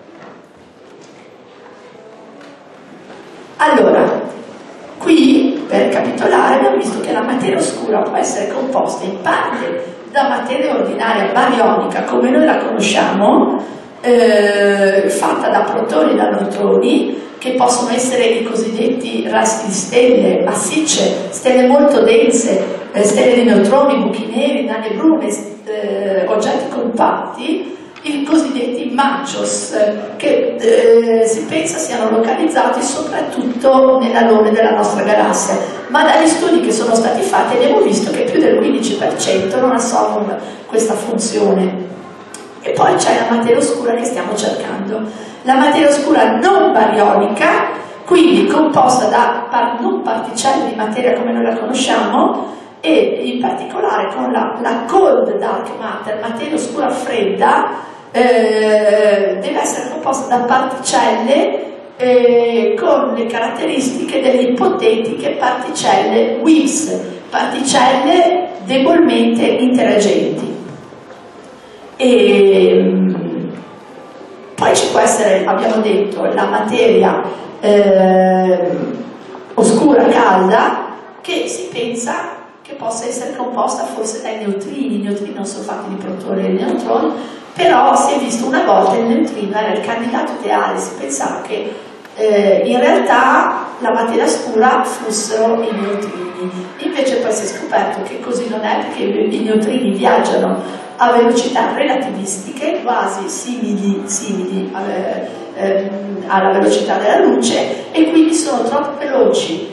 S2: Allora, qui per capitolare abbiamo visto che la materia oscura può essere composta in parte da materia ordinaria barionica come noi la conosciamo, fatta da protoni e da neutroni, che possono essere i cosiddetti resti di stelle massicce, stelle molto dense, stelle di neutroni, buchi neri, nane brune, oggetti compatti, i cosiddetti machos, che si pensa siano localizzati soprattutto nell'alone della nostra galassia, ma dagli studi che sono stati fatti abbiamo visto che più del 15% non assolvono questa funzione. E poi c'è la materia oscura che stiamo cercando, la materia oscura non barionica, quindi composta da non particelle di materia come noi la conosciamo, e in particolare con la cold dark matter, materia oscura fredda, deve essere composta da particelle con le caratteristiche delle ipotetiche particelle WIMPs, particelle debolmente interagenti. E poi ci può essere, abbiamo detto, la materia oscura calda, che si pensa che possa essere composta forse dai neutrini. I neutrini non sono fatti di protoni e neutroni, però si è visto una volta il neutrino era il candidato ideale. Si pensava che in realtà la materia scura fossero i neutrini, invece poi si è scoperto che così non è, perché i neutrini viaggiano a velocità relativistiche quasi simili alla velocità della luce, e quindi sono troppo veloci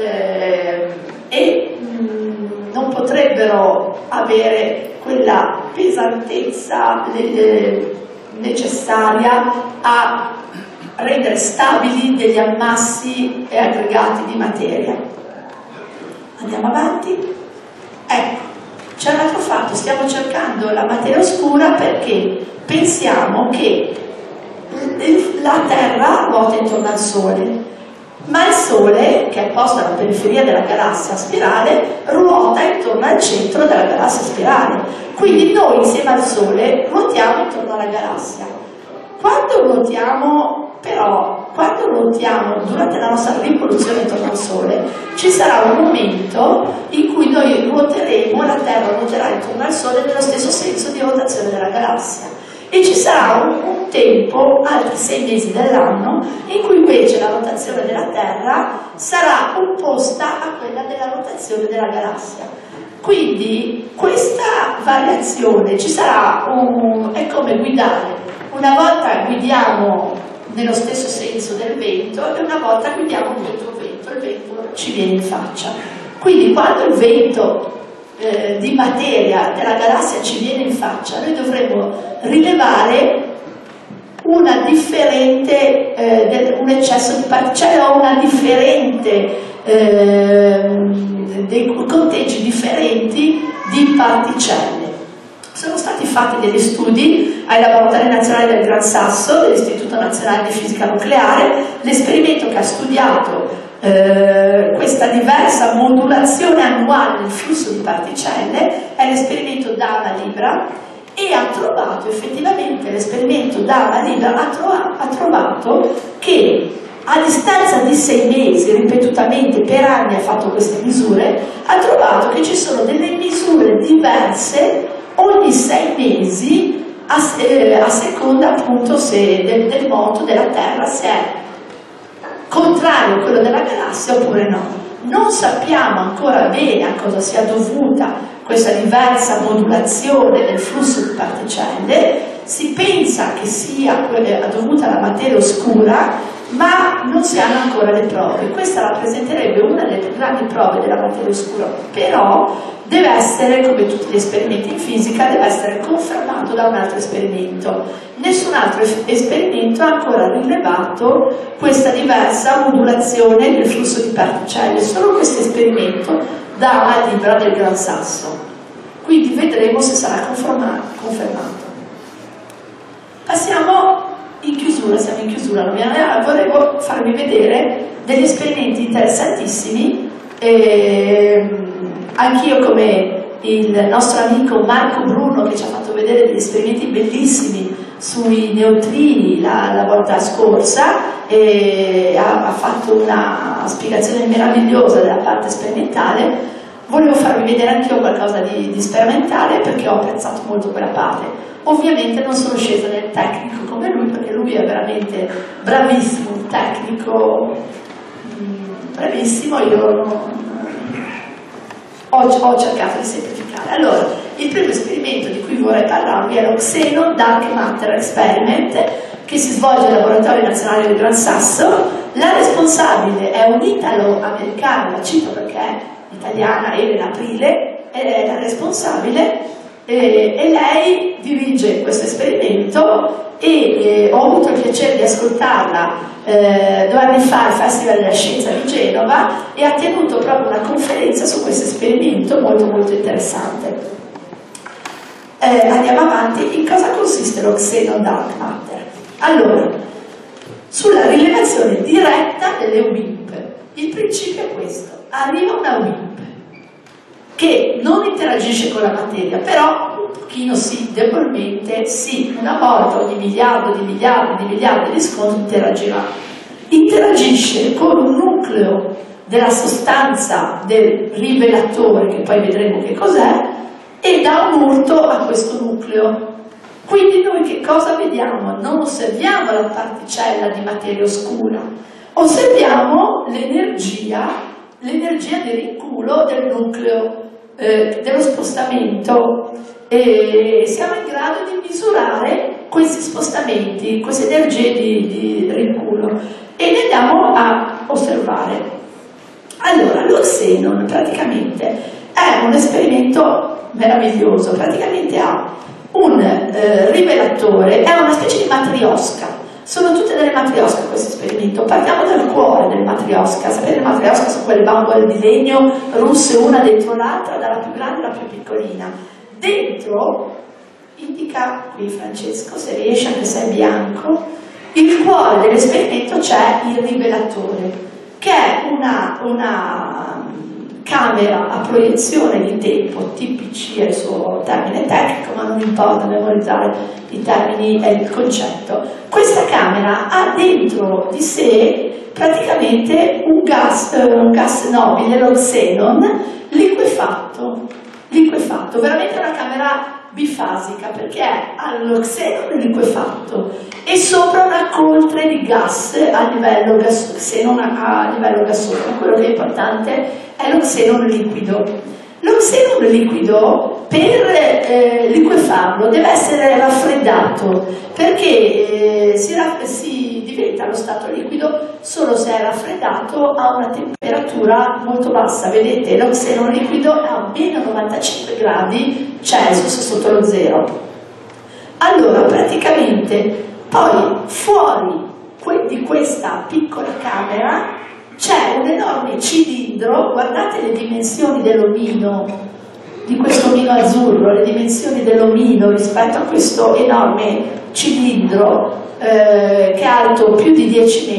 S2: e non potrebbero avere quella pesantezza necessaria a rendere stabili degli ammassi e aggregati di materia. Andiamo avanti. Ecco, c'è un altro fatto: stiamo cercando la materia oscura perché pensiamo che la Terra ruota intorno al Sole, ma il Sole, che è posto alla periferia della galassia spirale, ruota intorno al centro della galassia spirale. Quindi noi insieme al Sole ruotiamo intorno alla galassia. Quando ruotiamo durante la nostra rivoluzione intorno al Sole, ci sarà un momento in cui noi ruoteremo, la Terra ruoterà intorno al Sole nello stesso senso di rotazione della galassia, e ci sarà un tempo, altri 6 mesi dell'anno, in cui invece la rotazione della Terra sarà opposta a quella della rotazione della galassia. Quindi questa variazione ci sarà è come guidare: una volta guidiamo nello stesso senso del vento e una volta guidiamo contro vento, il vento ci viene in faccia. Quindi quando il vento di materia della galassia ci viene in faccia, noi dovremo rilevare un eccesso di particelle o dei conteggi differenti di particelle. Sono stati fatti degli studi ai laboratori nazionali del Gran Sasso, dell'Istituto Nazionale di Fisica Nucleare. L'esperimento che ha studiato questa diversa modulazione annuale del flusso di particelle è l'esperimento Dama Libra, e ha trovato effettivamente, l'esperimento Dama Libra ha trovato che a distanza di 6 mesi, ripetutamente per anni ha fatto queste misure, ha trovato che ci sono delle misure diverse ogni 6 mesi a seconda appunto del moto della Terra, se è contrario a quello della galassia oppure no. Non sappiamo ancora bene a cosa sia dovuta questa diversa modulazione del flusso di particelle. Si pensa che sia dovuta alla materia oscura, ma non si hanno ancora le prove. Questa rappresenterebbe una delle più grandi prove della materia oscura, però deve essere, come tutti gli esperimenti in fisica, deve essere confermato da un altro esperimento. Nessun altro esperimento ha ancora rilevato questa diversa modulazione del flusso di particelle, solo questo esperimento da Libra del Gran Sasso. Quindi vedremo se sarà confermato. Passiamo in chiusura, siamo in chiusura, volevo farvi vedere degli esperimenti interessantissimi. Anch'io, come il nostro amico Marco Bruno, che ci ha fatto vedere degli esperimenti bellissimi sui neutrini la volta scorsa, e ha fatto una spiegazione meravigliosa della parte sperimentale, volevo farvi vedere anch'io qualcosa di sperimentale, perché ho apprezzato molto quella parte. Ovviamente non sono scesa nel tecnico come lui, perché lui è veramente bravissimo, un tecnico bravissimo. Io ho cercato di semplificare. Allora, il primo esperimento di cui vorrei parlarvi è lo Xenon Dark Matter Experiment, che si svolge al Laboratorio Nazionale del Gran Sasso. La responsabile è un italo-americano, la cito perché è italiana, Elena Aprile, è la responsabile, e lei dirige questo esperimento, e ho avuto il piacere di ascoltarla 2 anni fa al Festival della Scienza di Genova, e ha tenuto proprio una conferenza su questo esperimento molto molto interessante. Andiamo avanti. In cosa consiste lo Xenon Dark Matter? Allora, sulla rilevazione diretta delle WIMP. Il principio è questo: arriva una WIMP che non interagisce con la materia, però un pochino sì, debolmente sì, una volta ogni miliardo di secondi interagisce con un nucleo della sostanza del rivelatore, che poi vedremo che cos'è, e dà un urto a questo nucleo. Quindi noi che cosa vediamo? Non osserviamo la particella di materia oscura, osserviamo l'energia di rinculo del nucleo, dello spostamento, e siamo in grado di misurare questi spostamenti, queste energie di rinculo, e le andiamo a osservare. Allora, lo Xenon praticamente è un esperimento meraviglioso. Praticamente ha un rivelatore, è una specie di matriosca. Sono tutte delle matriosche questo esperimento. Partiamo dal cuore del matriosca. Sapete, le matriosche sono quelle bambole di legno russe, una dentro l'altra, dalla più grande alla più piccolina. Dentro, indica qui Francesco se riesce, anche se è bianco, il cuore dell'esperimento c'è il rivelatore, che è una camera a proiezione di tempo, TPC è il suo termine tecnico, ma non importa memorizzare i termini e il concetto. Questa camera ha dentro di sé praticamente un gas nobile, lo xenon, liquefatto, veramente una camera bifasica, perché ha lo xenon liquefatto e sopra una coltre di gas a livello xenon a livello gassoso. Quello che è importante è lo xenon liquido. Lo xenon liquido, per liquefarlo, deve essere raffreddato, perché si diventa lo stato liquido solo se è raffreddato a una temperatura molto bassa. Vedete, lo xenon liquido è a meno 95 gradi Celsius sotto lo zero. Allora, praticamente, poi fuori di questa piccola camera c'è un enorme cilindro. Guardate le dimensioni dell'omino, di questo omino azzurro, le dimensioni dell'omino rispetto a questo enorme cilindro che è alto più di 10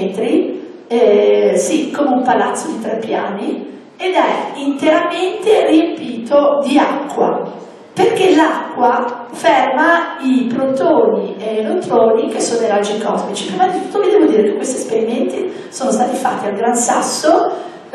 S2: metri, sì, come un palazzo di 3 piani, ed è interamente riempito di acqua, perché l'acqua ferma i protoni e i neutroni che sono i raggi cosmici. Prima di tutto vi devo dire che questi esperimenti sono stati fatti al Gran Sasso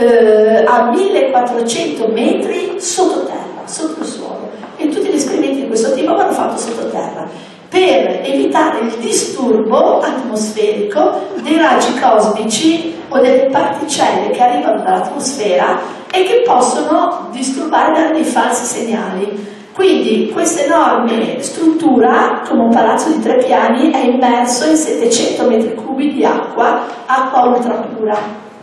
S2: a 1400 metri sottoterra, sotto il suolo, e tutti gli esperimenti di questo tipo vanno fatti sottoterra per evitare il disturbo atmosferico dei raggi cosmici o delle particelle che arrivano dall'atmosfera e che possono disturbare, dare dei falsi segnali. Quindi questa enorme struttura, come un palazzo di 3 piani, è immerso in 700 metri cubi di acqua ultrapura,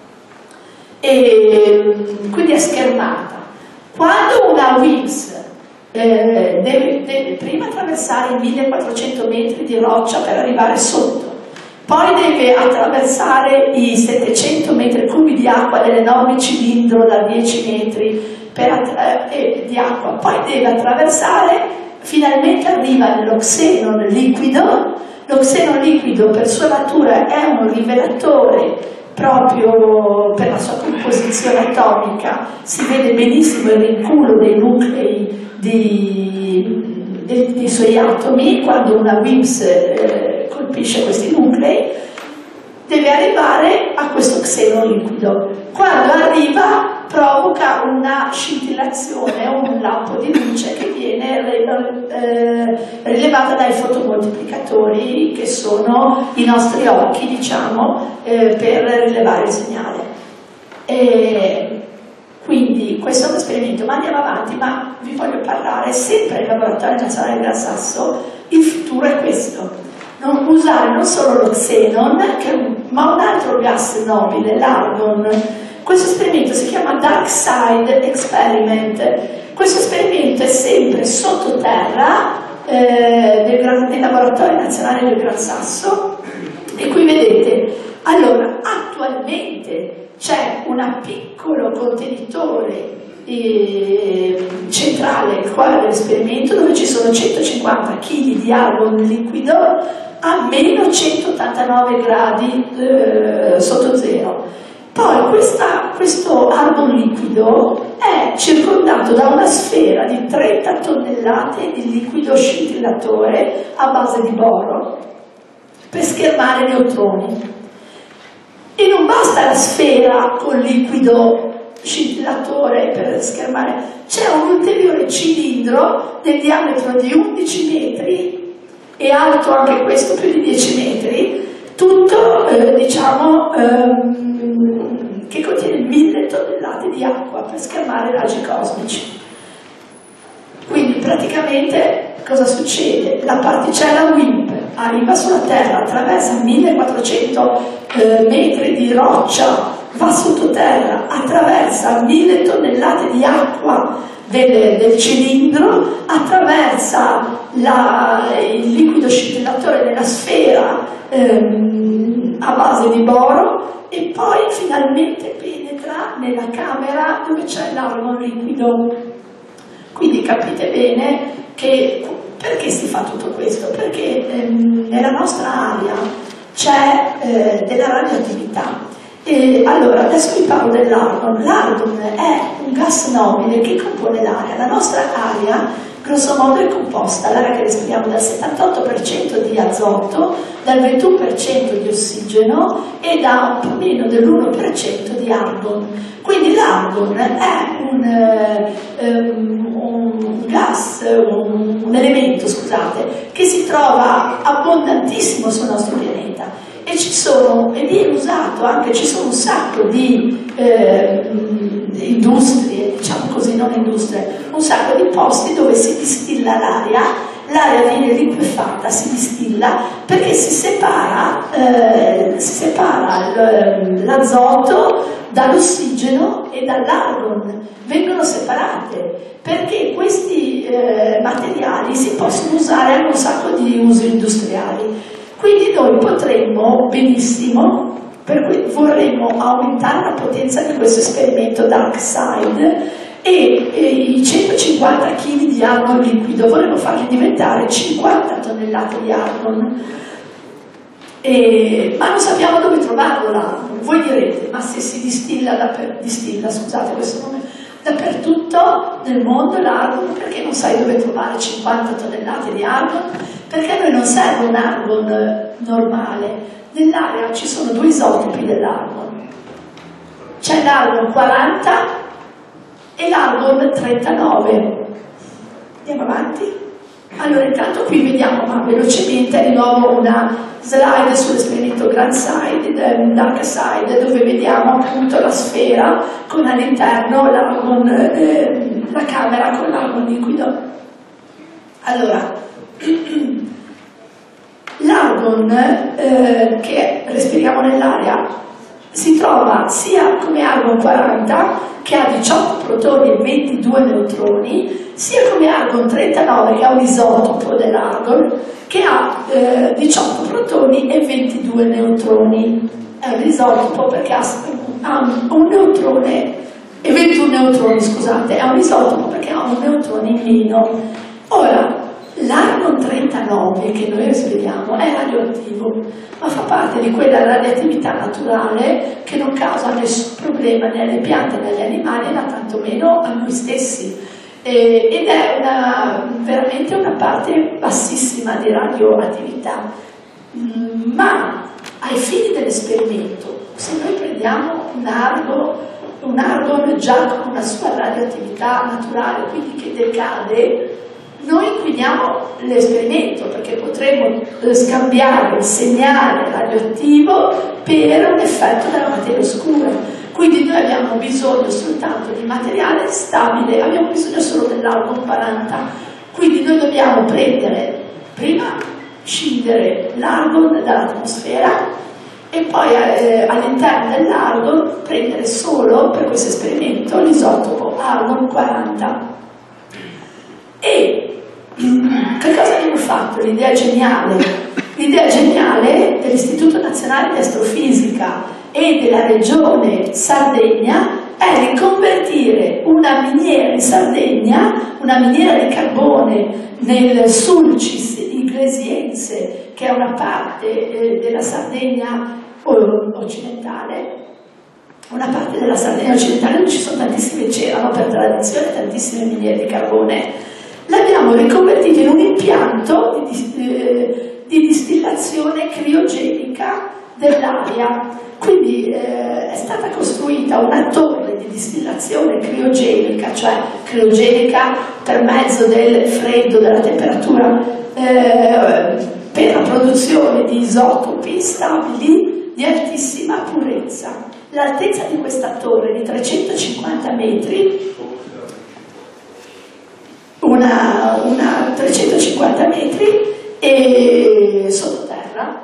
S2: e quindi è schermata. Quando una WIMS deve prima attraversare i 1400 metri di roccia per arrivare sotto, poi deve attraversare i 700 metri cubi di acqua dell'enorme cilindro da 10 metri di acqua, poi deve attraversare, finalmente arriva nello xenon liquido. Lo xenon liquido per sua natura è un rivelatore proprio per la sua composizione atomica, si vede benissimo il rinculo dei nuclei dei suoi atomi quando una WIMS colpisce questi nuclei. Deve arrivare a questo xenon liquido. Quando arriva provoca una scintillazione, un lampo di luce che viene rilevata dai fotomoltiplicatori, che sono i nostri occhi, diciamo, per rilevare il segnale. Quindi questo è un esperimento, ma andiamo avanti, ma vi voglio parlare sempre del Laboratorio Nazionale del Gran Sasso. Il futuro è questo. Usare non solo lo xenon, ma un altro gas nobile, l'argon. Questo esperimento si chiama Dark Side Experiment. Questo esperimento è sempre sottoterra nei laboratori nazionali del Gran Sasso, e qui vedete, allora, attualmente c'è un piccolo contenitore centrale, il cuore dell'esperimento, dove ci sono 150 kg di argon liquido a meno 189 gradi sotto zero. Poi questo argon liquido è circondato da una sfera di 30 tonnellate di liquido scintillatore a base di boro per schermare neutroni. E non basta la sfera con liquido scintillatore per schermare, c'è un ulteriore cilindro del diametro di 11 metri e alto anche questo più di 10 metri, tutto che contiene 1000 tonnellate di acqua per schermare i raggi cosmici. Quindi praticamente cosa succede? La particella WIMP arriva sulla Terra, attraversa 1400 metri di roccia, va sottoterra, attraversa 1000 tonnellate di acqua del cilindro, attraversa il liquido scintillatore della sfera a base di boro, e poi finalmente penetra nella camera dove c'è l'argon liquido. Quindi capite bene che perché si fa tutto questo? Perché nella nostra aria c'è della radioattività. Allora, adesso vi parlo dell'argon. L'argon è un gas nobile che compone l'aria. La nostra aria, grosso modo, è composta, l'aria che respiriamo, dal 78% di azoto, dal 21% di ossigeno e da un po' meno dell'1% di argon. Quindi l'argon è un gas, un elemento, scusate, che si trova abbondantissimo sul nostro pianeta, e viene usato anche, ci sono un sacco di industrie, diciamo così, non industrie, un sacco di posti dove si distilla l'aria viene liquefatta, si distilla, perché si separa l'azoto dall'ossigeno e dall'argon, vengono separate, perché questi materiali si possono usare anche un sacco di usi industriali. Quindi noi potremmo benissimo, per cui vorremmo aumentare la potenza di questo esperimento Dark Side, e i 150 kg di argon liquido vorremmo farli diventare 50 tonnellate di argon. Ma non sappiamo dove trovarlo l'argon. Voi direte, ma se si distilla dappertutto nel mondo l'argon, perché non sai dove trovare 50 tonnellate di argon? Perché a noi non serve un argon normale. Nell'aria ci sono 2 isotopi dell'argon. C'è l'argon 40 e l'argon 39. Andiamo avanti? Allora, intanto qui vediamo, ma velocemente, di nuovo una slide sull'esperimento Grand Side. Dark Side, dove vediamo appunto la sfera con all'interno la camera con l'argon liquido. Allora, l'argon che respiriamo nell'aria si trova sia come argon 40, che ha 18 protoni e 22 neutroni, sia come argon 39, che ha un isotopo dell'argon, che ha 18 protoni e 22 neutroni. È un isotopo perché ha un neutrone e 21 neutroni, scusate, è un isotopo perché ha un neutrone in meno. Ora, l'argon 39 che noi respiriamo è radioattivo, ma fa parte di quella radioattività naturale che non causa nessun problema né alle piante né agli animali, né tantomeno a noi stessi. Ed è veramente una parte bassissima di radioattività. Ma ai fini dell'esperimento, se noi prendiamo un argon già con una sua radioattività naturale, quindi che decade, noi inquiniamo l'esperimento, perché potremmo scambiare il segnale radioattivo per un effetto della materia oscura. Quindi noi abbiamo bisogno soltanto di materiale stabile, abbiamo bisogno solo dell'argon 40. Quindi noi dobbiamo prendere, prima scindere l'argon dall'atmosfera e poi all'interno dell'argon prendere solo, per questo esperimento, l'isotopo argon 40. E che cosa abbiamo fatto? L'idea geniale dell'Istituto Nazionale di Astrofisica e della Regione Sardegna è riconvertire una miniera in Sardegna, una miniera di carbone nel Sulcis Iglesiense, che è una parte della Sardegna occidentale. Una parte della Sardegna occidentale dove ci sono tantissime, c'erano per tradizione tantissime miniere di carbone. L'abbiamo riconvertito in un impianto di distillazione criogenica dell'aria. Quindi è stata costruita una torre di distillazione criogenica, cioè criogenica per mezzo del freddo, della temperatura, per la produzione di isotopi stabili di altissima purezza. L'altezza di questa torre è di 350 metri, 350 metri e sottoterra.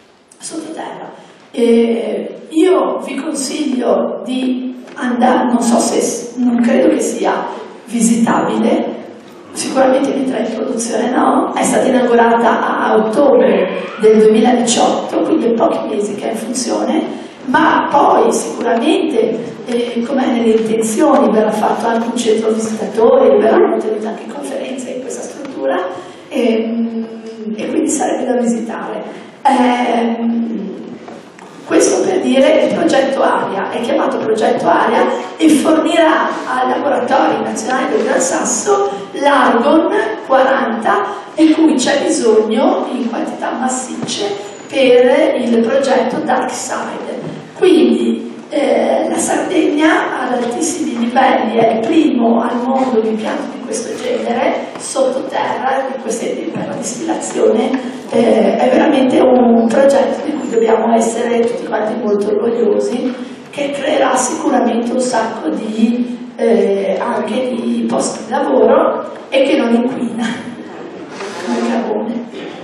S2: Io vi consiglio di andare, non credo che sia visitabile, sicuramente mentre è in produzione no, è stata inaugurata a ottobre del 2018, quindi è pochi mesi che è in funzione, ma poi sicuramente come nelle intenzioni verrà fatto anche un centro visitatori, verranno tenute anche conferenze in questa struttura e quindi sarebbe da visitare. Questo per dire il progetto ARIA, è chiamato progetto ARIA e fornirà ai laboratori nazionali del Gran Sasso l'argon 40 di cui c'è bisogno in quantità massicce per il progetto Dark Side. Quindi la Sardegna ad altissimi livelli è il primo al mondo di impianto di questo genere sottoterra, per la distillazione. È veramente un progetto di cui dobbiamo essere tutti quanti molto orgogliosi, che creerà sicuramente un sacco di anche di posti di lavoro e che non inquina come il carbone.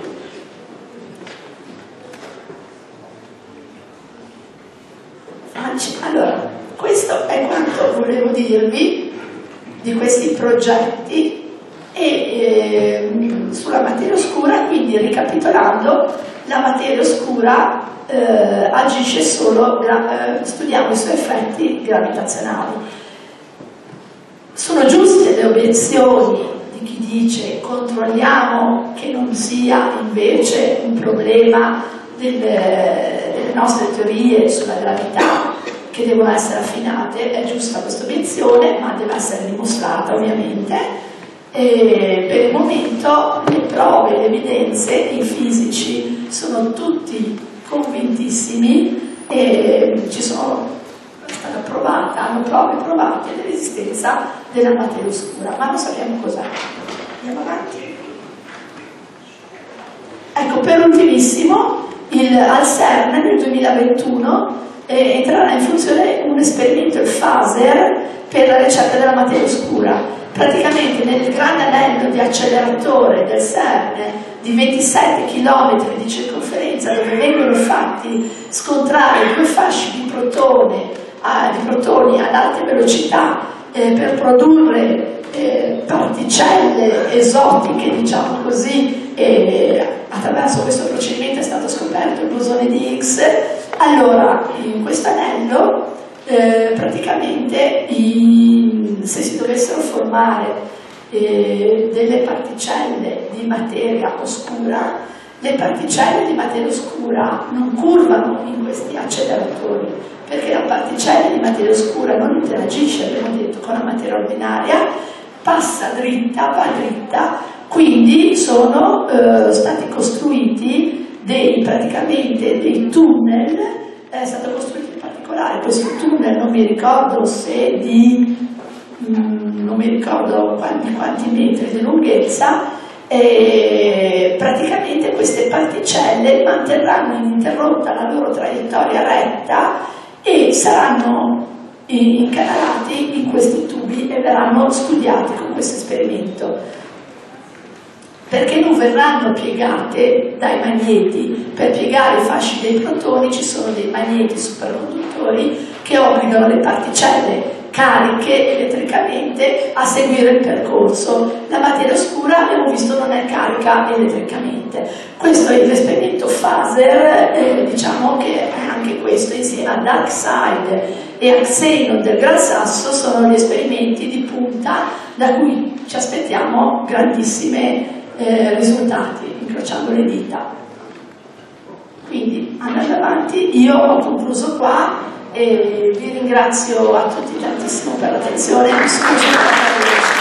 S2: Allora, questo è quanto volevo dirvi di questi progetti e sulla materia oscura. Quindi, ricapitolando, la materia oscura agisce solo, studiamo i suoi effetti gravitazionali. Sono giuste le obiezioni di chi dice controlliamo che non sia invece un problema delle nostre teorie sulla gravità che devono essere affinate. È giusta questa obiezione, ma deve essere dimostrata ovviamente. E per il momento le prove, le evidenze, i fisici sono tutti convintissimi e è stata provata, hanno prove provate dell'esistenza della materia oscura, ma non sappiamo cos'è. Andiamo avanti. Ecco, per ultimissimo al CERN nel 2021 entrerà in funzione un esperimento, il FASER, per la ricerca della materia oscura. Praticamente nel grande anello di acceleratore del CERN di 27 km di circonferenza, dove vengono fatti scontrare due fasci di protoni ad alte velocità per produrre particelle esotiche, diciamo così, attraverso questo procedimento è stato scoperto il bosone di Higgs. Allora, in questo anello praticamente se si dovessero formare delle particelle di materia oscura, le particelle di materia oscura non curvano in questi acceleratori, perché la particella di materia oscura non interagisce, abbiamo detto, con la materia ordinaria, passa dritta, va dritta, quindi sono stati costruiti praticamente dei tunnel, è stato costruito in particolare questo tunnel, non mi ricordo se non mi ricordo quanti metri di lunghezza, e praticamente queste particelle manterranno ininterrotta la loro traiettoria retta e saranno incanalati in questi tubi e verranno studiati con questo esperimento, perché non verranno piegate dai magneti. Per piegare i fasci dei protoni ci sono dei magneti superconduttori che obbligano le particelle cariche elettricamente a seguire il percorso. La materia oscura, abbiamo visto, non è carica elettricamente. Questo è l'esperimento FASER, diciamo che anche questo, insieme a DarkSide e a Xenon del Gran Sasso, sono gli esperimenti di punta da cui ci aspettiamo grandissimi risultati, incrociando le dita. Quindi, andando avanti, io ho concluso qua e vi ringrazio a tutti tantissimo per l'attenzione. Mi scuso per la veloce.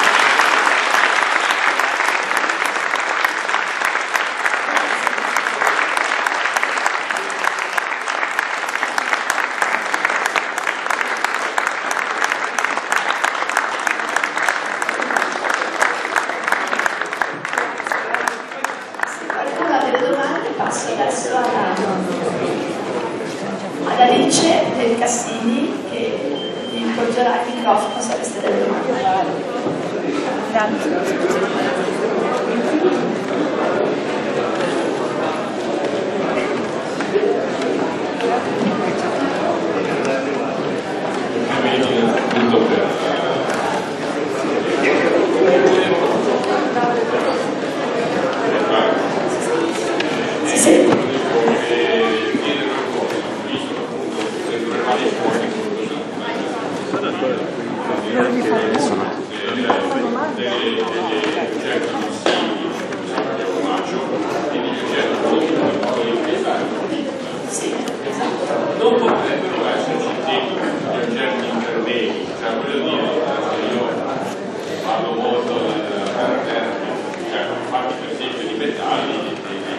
S2: Se qualcuno ha delle domande, passo adesso ad Alice del Cassini, che vi porgerà il microfono se aveste delle domande. Grazie. Si sente? Sì, esatto.
S4: Non potrebbero esserci tempi di certi interventi, cioè voglio dire, io parlo molto del carattere, cioè fatti per esempio di metalli.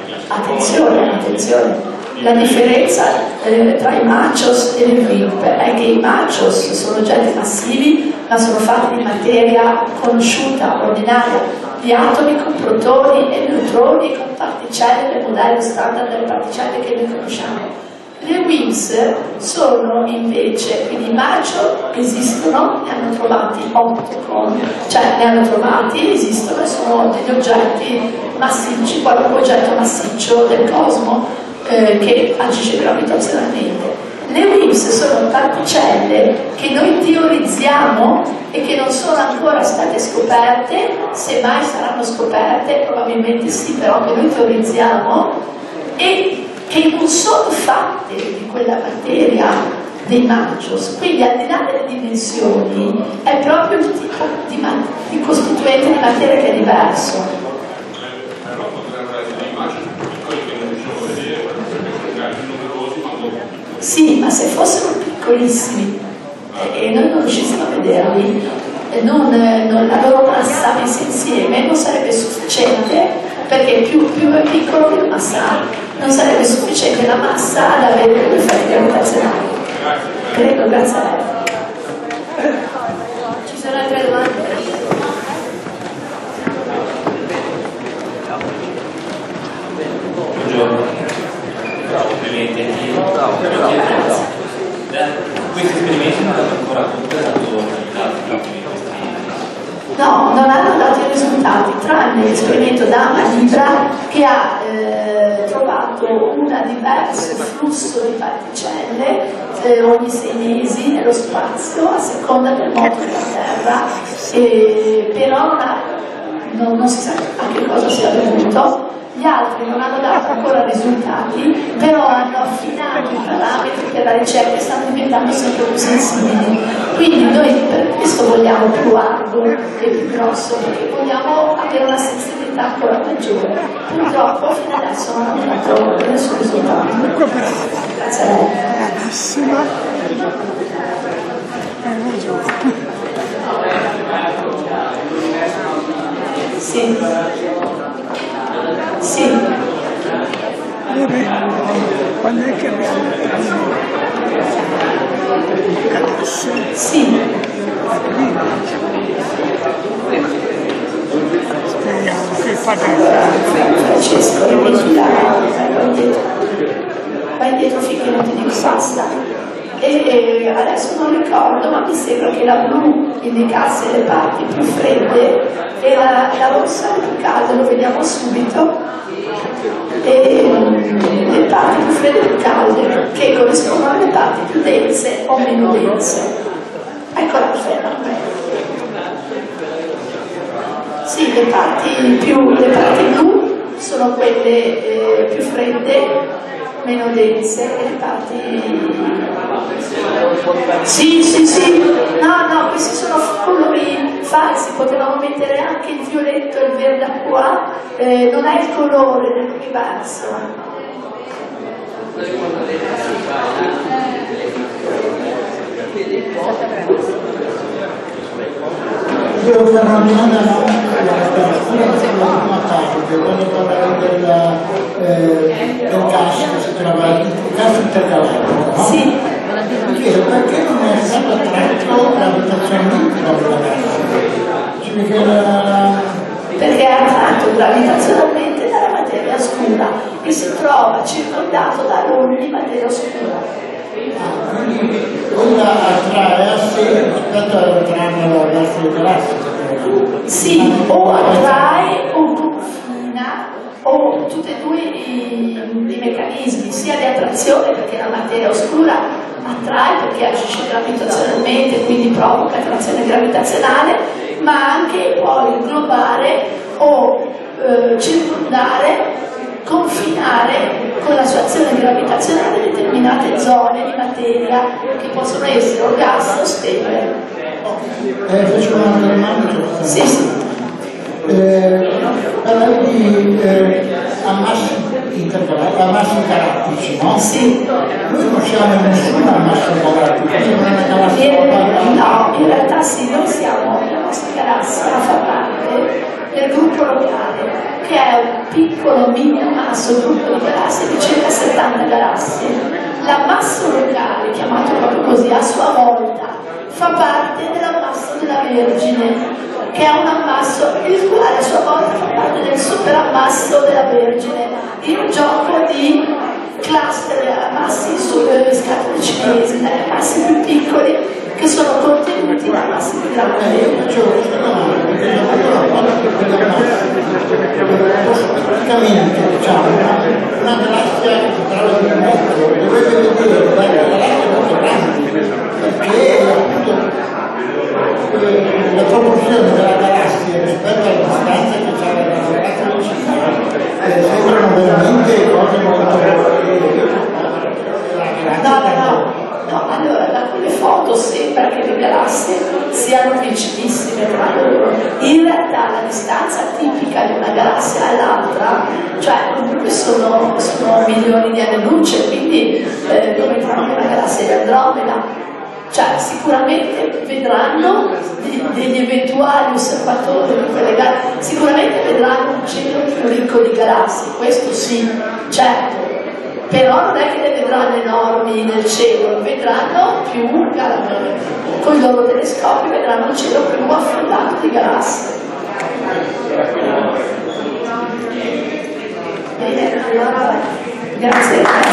S2: Attenzione, la differenza tra i machos e le VIP è che i machos sono oggetti massivi, ma sono fatti di materia conosciuta, ordinaria, di atomi con protoni e neutroni, con particelle del modello standard delle particelle che noi conosciamo. Le WIMPs sono invece, quindi i macho esistono, ne hanno trovati 8 cioè ne hanno trovati, esistono e sono degli oggetti massicci, qualunque oggetto massiccio del cosmo che agisce gravitazionalmente. Le WIMPs sono particelle che noi teorizziamo e che non sono ancora state scoperte, se mai saranno scoperte, probabilmente sì, però che noi teorizziamo, e che non sono fatte di quella materia dei machos, quindi al di là delle dimensioni è proprio il tipo di costituente di materia che è diverso.
S4: Però potrebbero essere immagini piccole che non riusciamo a vedere, perché sono già più numerosi, ma non.
S2: Sì, ma se fossero piccolissimi e noi non riuscissimo a vederli, la loro massa messa insieme non sarebbe sufficiente, perché più è piccolo più massa ha. Non sarebbe sufficiente la massa ad avere gli effetti gravitazionali. Credo, grazie a lei.
S1: Ci sono altre domande?
S5: Buongiorno.
S2: un esperimento da Ama Libra che ha trovato un diverso flusso di particelle ogni 6 mesi nello spazio a seconda del moto della Terra, però non si sa a che cosa sia dovuto. Gli altri non hanno dato ancora risultati, però hanno affinato i parametri per la ricerca e stanno diventando sempre più sensibili. Quindi noi per questo vogliamo più arduo e più grosso, perché vogliamo avere una sensibilità ancora maggiore. Purtroppo fino adesso non hanno dato nessun risultato. Grazie a lei. Sì. Sì.
S5: Quando è che abbiamo
S2: Sì.
S5: speriamo che fate
S2: Francesco, io mi vai indietro finché non ti dico basta. E adesso non ricordo, ma mi sembra che la blu indicasse le parti più fredde e la rossa le più calde, lo vediamo subito, e le parti più fredde e più calde che corrispondono alle parti più dense o meno dense. Ecco la ferma. Sì, le parti blu sono quelle più fredde, meno dense, e le parti... Sì, no, questi sono colori falsi, potevamo mettere anche il violetto e il verde acqua, non è il colore dell'universo.
S6: Devo fare una domanda sull'ultima parte, quando parlavi del gas che si trova, il gas intergalattico, no?
S2: Sì.
S6: Mi chiedo perché non è stato attratto gravitazionalmente dalla galassia?
S2: Perché è attratto gravitazionalmente dalla materia scura e si trova circondato da luoni di materia scura.
S6: Quindi quella attrae a sé rispetto all'attrarre verso le galassie.
S2: Sì, o attrae o confina, o tutti e due i meccanismi, sia di attrazione perché la materia oscura attrae perché agisce gravitazionalmente, quindi provoca attrazione gravitazionale, ma anche può inglobare o circondare, confinare con la sua azione gravitazionale determinate zone di materia che possono essere o gas o stelle.
S6: Faccio una domanda.
S2: Sì.
S6: Parlavi di ammassi galattici, no?
S2: Sì.
S6: Noi non siamo nessun ammasso galattico, siamo una galassia.
S2: No, in realtà sì, noi siamo, la nostra galassia fa parte del gruppo locale, che è un piccolo mini ammasso gruppo di galassie di circa 70 galassie. L'ammasso locale, chiamato proprio così, a sua volta fa parte dell'ammasso della Vergine, che è un ammasso il quale a sua volta fa parte del superammasso della Vergine, in un gioco di cluster ammassi su scatole cinesi, dagli ammassi più piccoli che sono contenuti da ammassi più grandi.
S6: Praticamente, diciamo, una galassia che parla di metro dovrebbe vedere delle galassie molto grandi, perché appunto la proporzione della galassia rispetto alla distanza che c'è dalla galassia vicina sembrano veramente cose molto...
S2: No, allora da quelle foto sembra che le galassie siano vicinissime tra loro. In realtà la distanza tipica di una galassia all'altra, cioè comunque sono milioni di anni luce, quindi come trovano una galassia di Andromeda. Cioè sicuramente vedranno degli eventuali osservatori di quelle galassie, sicuramente vedranno un cielo più ricco di galassie, questo sì, certo. Però non è che le vedranno enormi nel cielo, vedranno più, con i loro telescopi vedranno il cielo più affollato di galassie. Bene, allora, grazie.